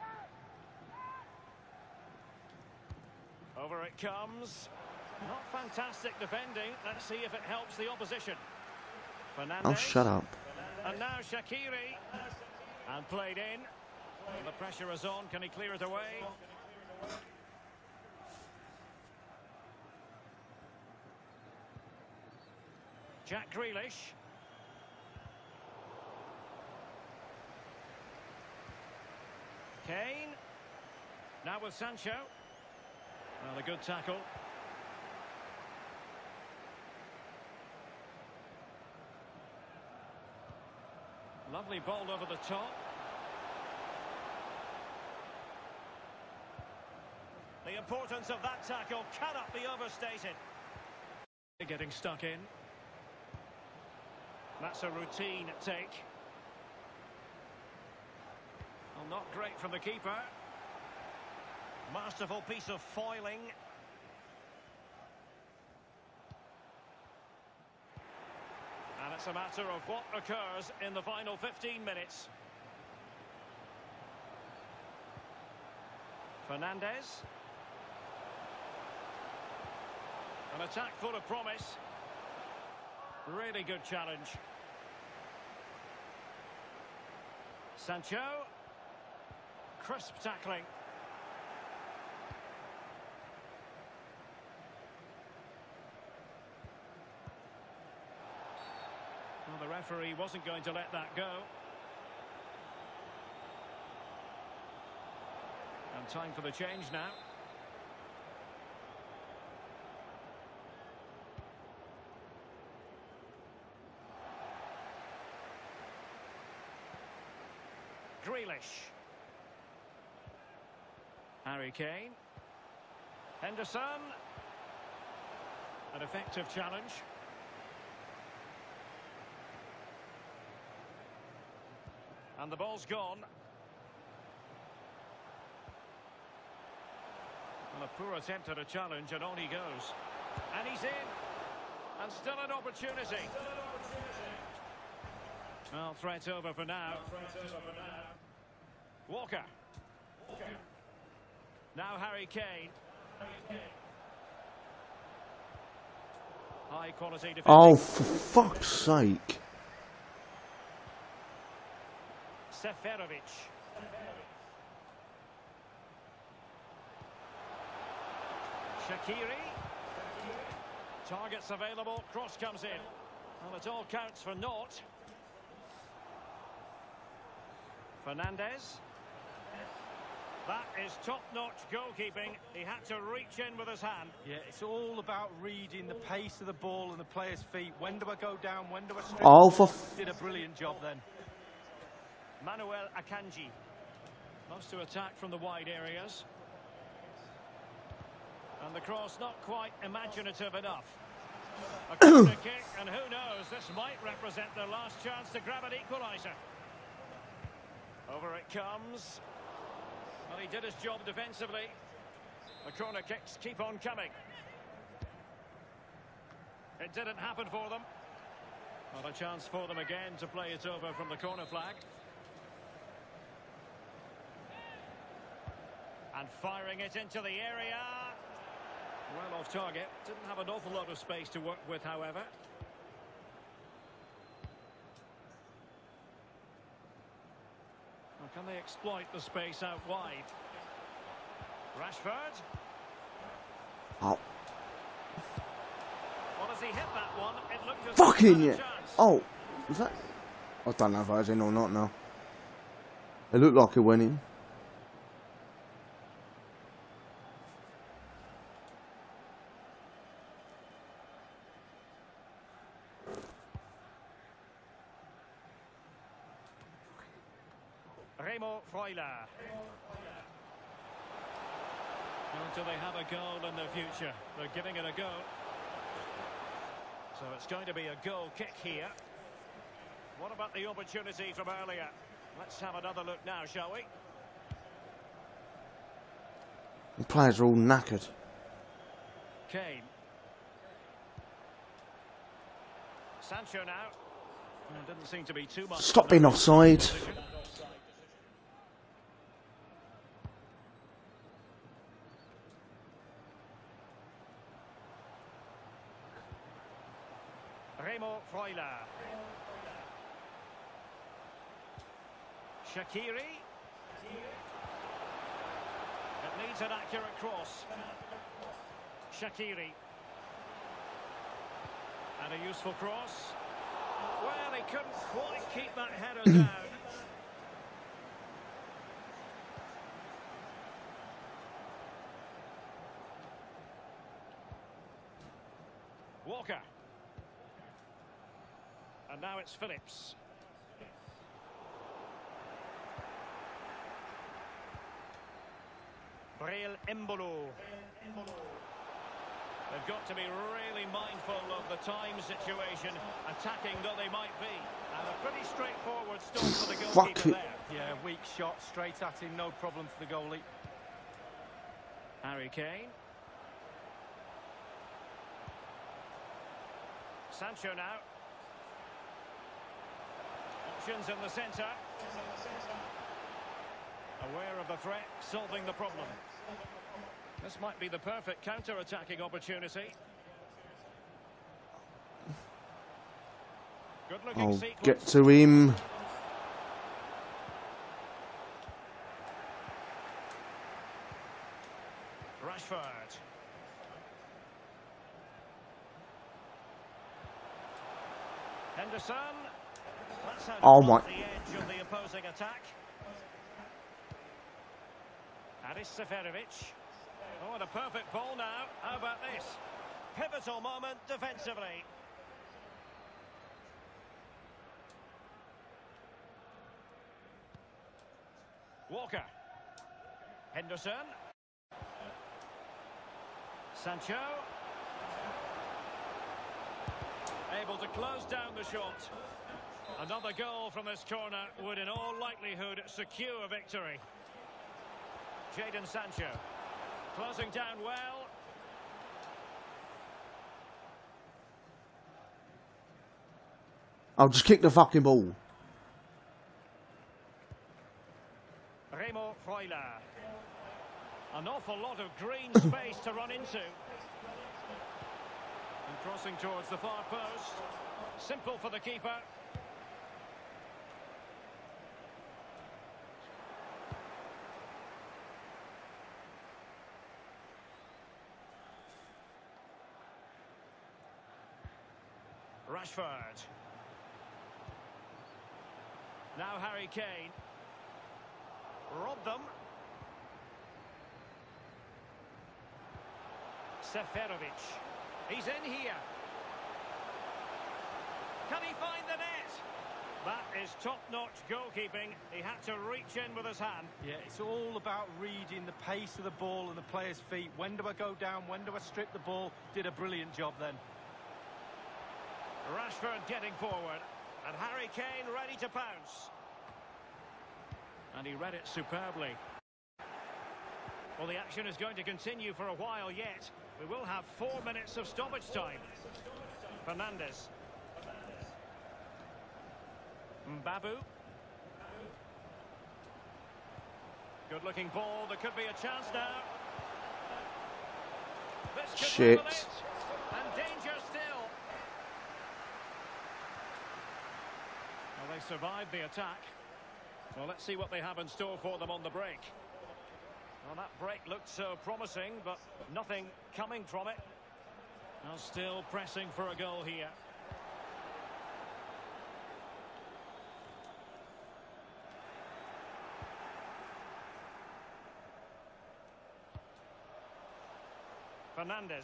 Over it comes. Not fantastic defending. Let's see if it helps the opposition. Fernandes. Oh, shut up. And now Shaqiri. And played in. The pressure is on. Can he clear it away? Jack Grealish. Kane. Now with Sancho. Well, a good tackle. Lovely ball over the top. The importance of that tackle cannot be overstated. Getting stuck in. That's a routine take. Well, not great from the keeper. Masterful piece of foiling. And it's a matter of what occurs in the final fifteen minutes. Fernandez. An attack full of promise. Really good challenge. Sancho. Crisp tackling. Well, the referee wasn't going to let that go. And time for the change now. Grealish. Harry Kane. Henderson. An effective challenge. And the ball's gone. And a poor attempt at a challenge, and on he goes. And he's in. And still an opportunity. Well, threat over for now. Walker. Now Harry Kane. High quality defending. Oh, for fuck's sake. Seferovic. Shaqiri. Targets available. Cross comes in. Well, it all counts for naught. Fernandez. That is top-notch goalkeeping. He had to reach in with his hand. Yeah, it's all about reading the pace of the ball and the player's feet. When do I go down? When do I stretch? Oh, for f Did a brilliant job then. Manuel Akanji. Wants to attack from the wide areas. And the cross not quite imaginative enough. A corner kick, and who knows, this might represent their last chance to grab an equaliser. Over it comes. Well, he did his job defensively. The corner kicks keep on coming. It didn't happen for them. Well, a chance for them again to play it over from the corner flag. And firing it into the area. Well off target. Didn't have an awful lot of space to work with, however. Well, can they exploit the space out wide? Rashford. Oh. Well, as he hit that one, it looked as Fucking yeah. yeah. Oh. Was that? I don't know if I was in or not now. It looked like it went in. Remo Freuler. Do they have a goal in the future? They're giving it a go. So it's going to be a goal kick here. What about the opportunity from earlier? Let's have another look now, shall we? The players are all knackered. Kane. Sancho now. Well, didn't seem to be too much. Stop being offside. Remo Freuler. Shaqiri. It needs an accurate cross. Shaqiri. And a useful cross. Well, he couldn't quite keep that header down. Walker. And now it's Phillips. Breel Embolo. They've got to be really mindful of the time situation, attacking though they might be. And a pretty straightforward stop for the goalkeeper there. Yeah, weak shot, straight at him, no problem for the goalie. Harry Kane. Sancho now. Options in the centre. Aware of the threat, solving the problem. This might be the perfect counter-attacking opportunity. Good-looking I'll sequence. get to him. Rashford. Henderson. That's how to Oh block my. the edge of the opposing attack. Aris Seferovic. Oh, and a perfect ball now. How about this? Pivotal moment defensively. Walker. Henderson. Sancho. Able to close down the shot. Another goal from this corner would in all likelihood secure victory. Jadon Sancho. Closing down well. I'll just kick the fucking ball. Remo Freuler. An awful lot of green space to run into. And crossing towards the far post. Simple for the keeper. Rashford. Now Harry Kane. Robbed them. Seferovic. He's in here. Can he find the net? That is top-notch goalkeeping. He had to reach in with his hand. Yeah, it's all about reading the pace of the ball and the player's feet. When do I go down? When do I strip the ball? Did a brilliant job then. Rashford getting forward. And Harry Kane ready to pounce. And he read it superbly. Well, the action is going to continue for a while yet. We will have four minutes of stoppage time. Fernandes. Mbabu. Good-looking ball. There could be a chance now. This could Shit. level it. And danger still. Well, they survived the attack. Well, let's see what they have in store for them on the break. Well, that break looked so promising, but nothing coming from it. Now still pressing for a goal here. Fernandes.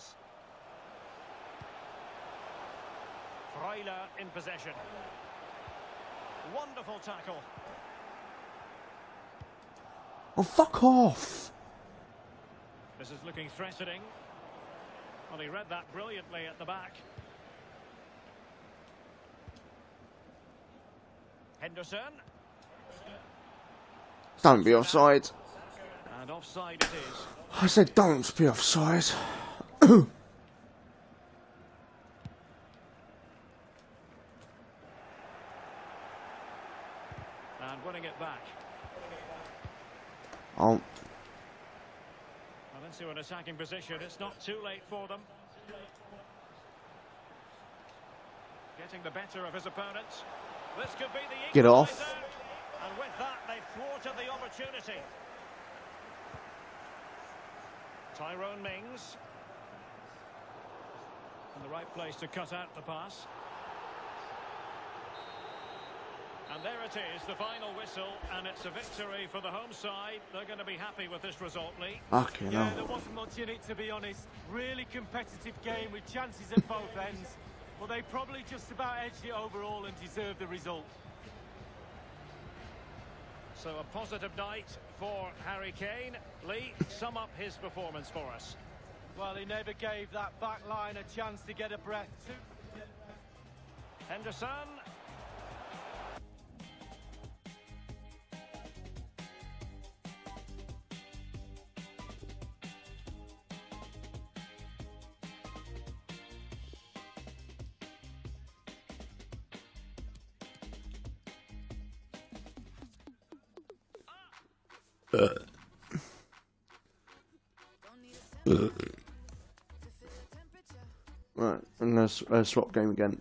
Freuler in possession. Wonderful tackle. Oh, fuck off. This is looking threatening. Well, he read that brilliantly at the back. Henderson. Don't be offside. And offside it is. I said don't be offside. And winning it back. Oh. Well, into an attacking position. It's not too late for them. Getting the better of his opponent. This could be the Get off. equaliser. And with that, they've thwarted the opportunity. Tyrone Mings. In the right place to cut out the pass. And there it is, the final whistle, and it's a victory for the home side. They're going to be happy with this result, Lee. Okay, Yeah, no. there wasn't much in it, to be honest. Really competitive game with chances at both ends. Well, they probably just about edged it overall and deserved the result. So a positive night for Harry Kane. Lee, sum up his performance for us. Well, he never gave that back line a chance to get a breath too. Henderson. Uh. Uh. Right, and let's uh, swap game again.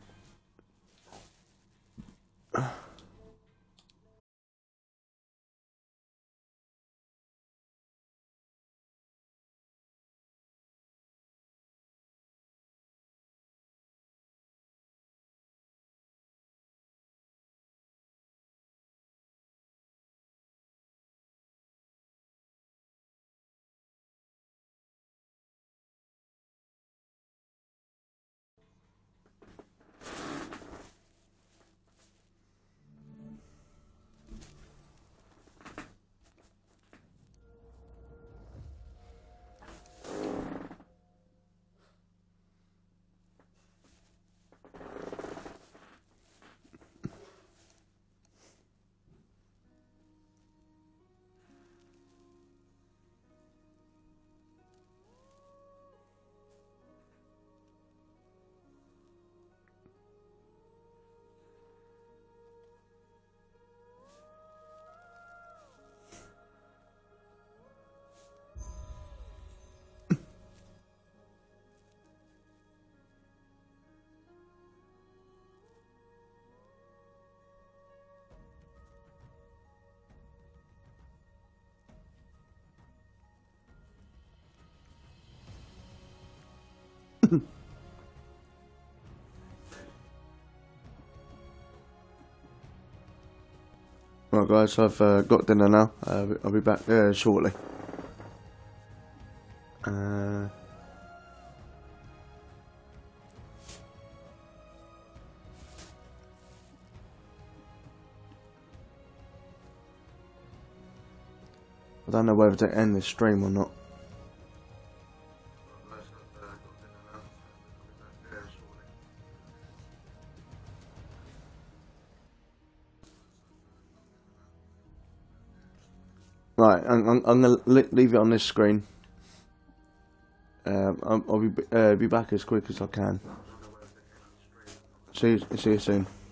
Right guys, I've uh, got dinner now. Uh, I'll be back uh, shortly. Uh, I don't know whether to end this stream or not. Right, I'm, I'm, I'm going to leave it on this screen. Um, I'll, I'll be, uh, be back as quick as I can. See you, see you soon.